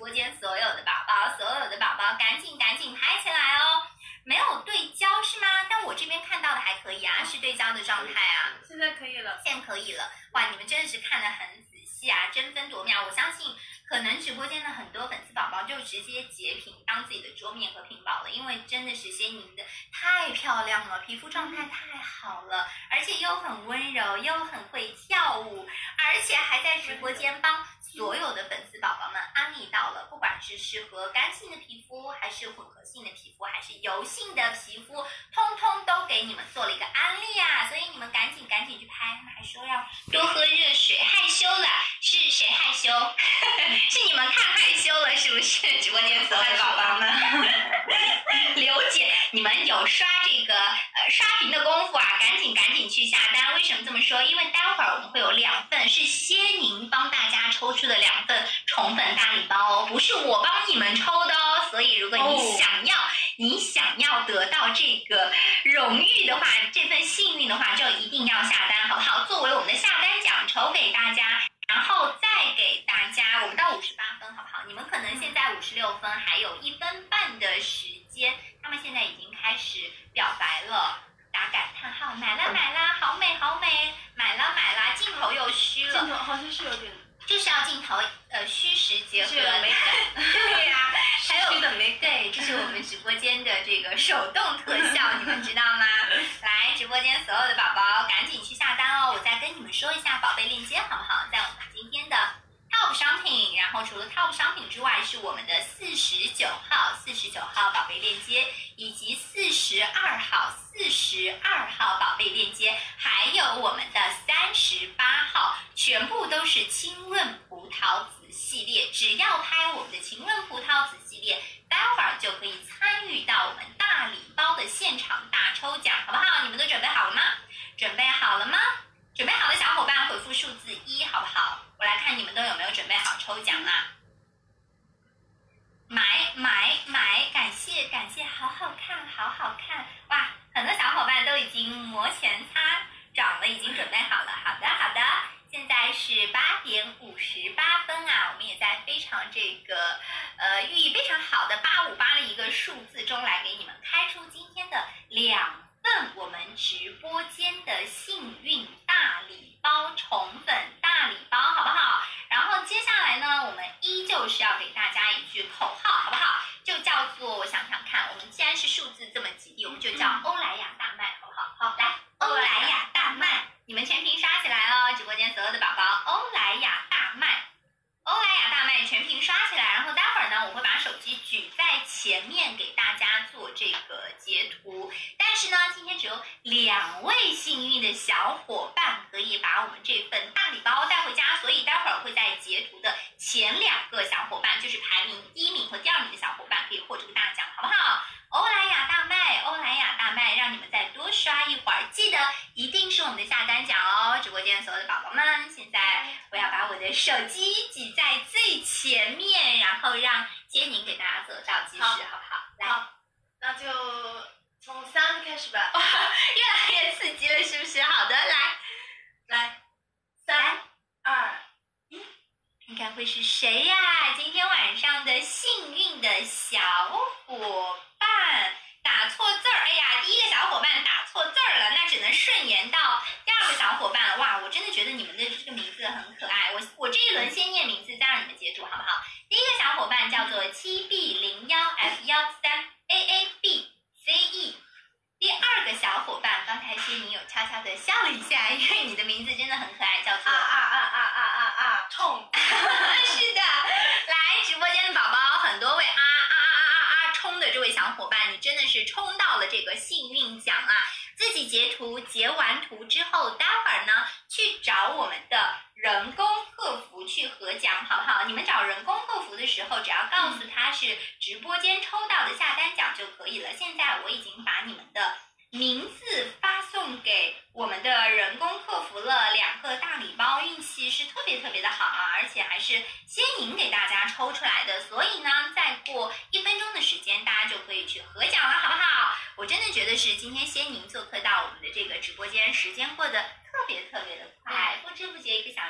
播间所有的宝宝，所有的宝宝赶紧赶紧拍起来哦！没有对焦是吗？但我这边看到的还可以啊，是对焦的状态啊。 现在可以了， 现在可以了。哇，你们真的是看得很仔细啊，争分夺秒。我相信可能直播间的很多粉丝宝宝就直接截屏当自己的桌面和屏保了，因为真的是仙宁的太漂亮了，皮肤状态太好了，而且又很温柔，又很会跳舞，而且还在直播间帮所有的粉丝宝宝们安利到了，不管是适合干性的皮肤，还是混合性的皮肤，还是油性的皮肤，通通都给你们做了一个安利啊！所以你们赶紧赶紧去拍，他们还说要多喝热水，害羞了，是谁害羞？是你们看害羞了是不是？直播间所有的宝宝们，刘姐，你们有刷这个呃刷屏的功夫啊，赶紧赶紧去下单。为什么这么说？因为待会儿我们会有两份是仙宁帮大家抽出的两份宠粉大礼包哦，不是我帮你们抽的哦。所以如果你想要、哦、你想要得到这个荣誉的话，这份幸运的话，就一定要下单，好不好？作为我们的下单奖抽给大家。然后再给大家，我们到五十八分，好不好？你们可能现在五十六分，还有一分半的时间。他们现在已经开始表白了，打感叹号，买啦买啦，好美好美，买啦买啦，镜头又虚了， 镜头好像是有点， 就是要镜头呃虚实结合， 美感， 对呀、啊，还有虚的美感， 对，这是我们直播间的这个手动特效，你们知道吗？来，直播间所有的宝宝赶紧去下单哦！我再跟你们说一下宝贝链接好不好？在我们今天的 Top 商品，然后除了 Top 商品之外，是我们的四十九号、四十九号宝贝链接，以及四十二号、四十二号宝贝链接，还有我们的三十八号，全部都是清润葡萄籽系列。只要拍我们的清润葡萄籽系列，待会儿就可以参与到我们大礼包的现场大抽奖，好不好？你们都准备好了吗？准备好了吗？准备好的小伙伴回复数字一，好不好？我来看你们都有没有准备好抽奖啦！买买买！感谢感谢，好好看，好好看！哇，很多小伙伴都已经摩拳擦掌了，已经准备好了。好的好的，现在是八点五十八分啊，我们也在非常这个呃寓意非常好的八五八的一个数字中来给你们开出今天的两份我们直播间的幸运大礼包，宠粉大礼包，好不好？然后接下来呢，我们依旧是要给大家一句口号，好不好？就叫做，我想想看，我们既然是数字这么吉利，我们就叫欧莱雅大卖，好不好？好，来，欧莱雅大卖，你们全屏刷起来哦！直播间所有的宝宝，欧莱雅大卖。欧莱雅大卖全屏刷起来，然后待会儿呢，我会把手机举在前面给大家做这个截图。但是呢，今天只有两位幸运的小伙伴可以把我们这份大礼包带回家，所以待会儿会在截图的前两个小伙伴，就是排名第一名和第二名的小伙伴可以获这个大奖，好不好？欧莱雅大卖，欧莱雅大卖，让你们再多刷一会儿，记得一定是我们的下单奖哦！直播间所有的宝宝们，现在我要把我的手机举在最前面，然后让杰宁给大家做倒计时，好不好？来， 好，那就从三开始吧。 哇，越来越刺激了，是不是？好的，来， 来，三、二、一， 看看会是谁呀？今天晚上的幸运的小伙伴打错字儿，哎呀，第一个小伙伴打错字儿了，那只能顺延到第二个小伙伴了。哇，我真的觉得你们的这个名字很可爱，我我这一轮先念名字，再让你们截住，好不好？第一个小伙伴叫做七 B 零幺 F 幺三 A A B C E。第二个小伙伴，刚才仙宁有悄悄的笑了一下，因为你的名字真的很可爱，叫做啊啊啊啊啊啊啊，冲！ 是的，来直播间的宝宝，很多位啊啊啊啊啊冲的这位小伙伴，你真的是冲到了这个幸运奖啊！自己截图，截完图之后，待会儿呢去找我们的人工客服去核奖，好不好？你们找人工客服的时候，只要告诉他是直播间抽到的下单奖就可以了。现在我已经把你们的名字发送给我们的人工客服了，两个大礼包，运气是特别特别的好啊，而且还是仙宁给大家抽出来的，所以呢，再过一分钟的时间，大家就可以去核奖了，好不好？我真的觉得是今天仙宁做客到我们的这个直播间，时间过得特别特别的快，不知不觉一个小时。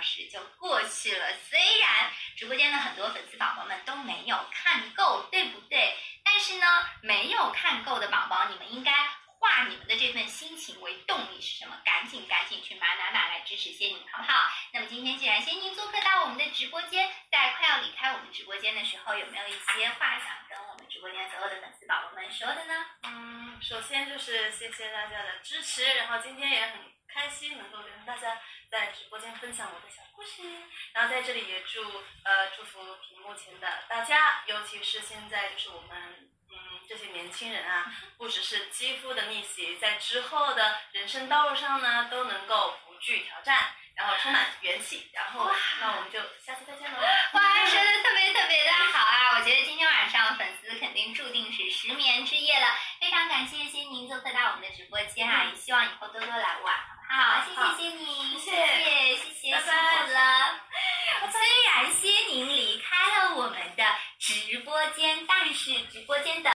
时就过去了。虽然直播间的很多粉丝宝宝们都没有看够，对不对？但是呢，没有看够的宝宝，你们应该化你们的这份心情为动力是什么？赶紧赶紧去买买买来支持仙宁，好不好？那么今天既然仙宁做客到我们的直播间，在快要离开我们直播间的时候，有没有一些话想跟我们直播间所有的粉丝宝宝们说的呢？ 嗯，首先就是谢谢大家的支持，然后今天也很开心能够跟大家在直播间分享我的小故事，然后在这里也祝呃祝福屏幕前的大家，尤其是现在就是我们嗯这些年轻人啊，不只是肌肤的逆袭，在之后的人生道路上呢都能够不惧挑战，然后充满元气，然后那我们就下次再见喽。 哇，说的特别特别的好啊！我觉得今天晚上粉丝肯定注定是失眠之夜了。非常感谢仙宁做客到我们的直播间啊，也希望以后多多来玩，好不好？谢谢仙宁。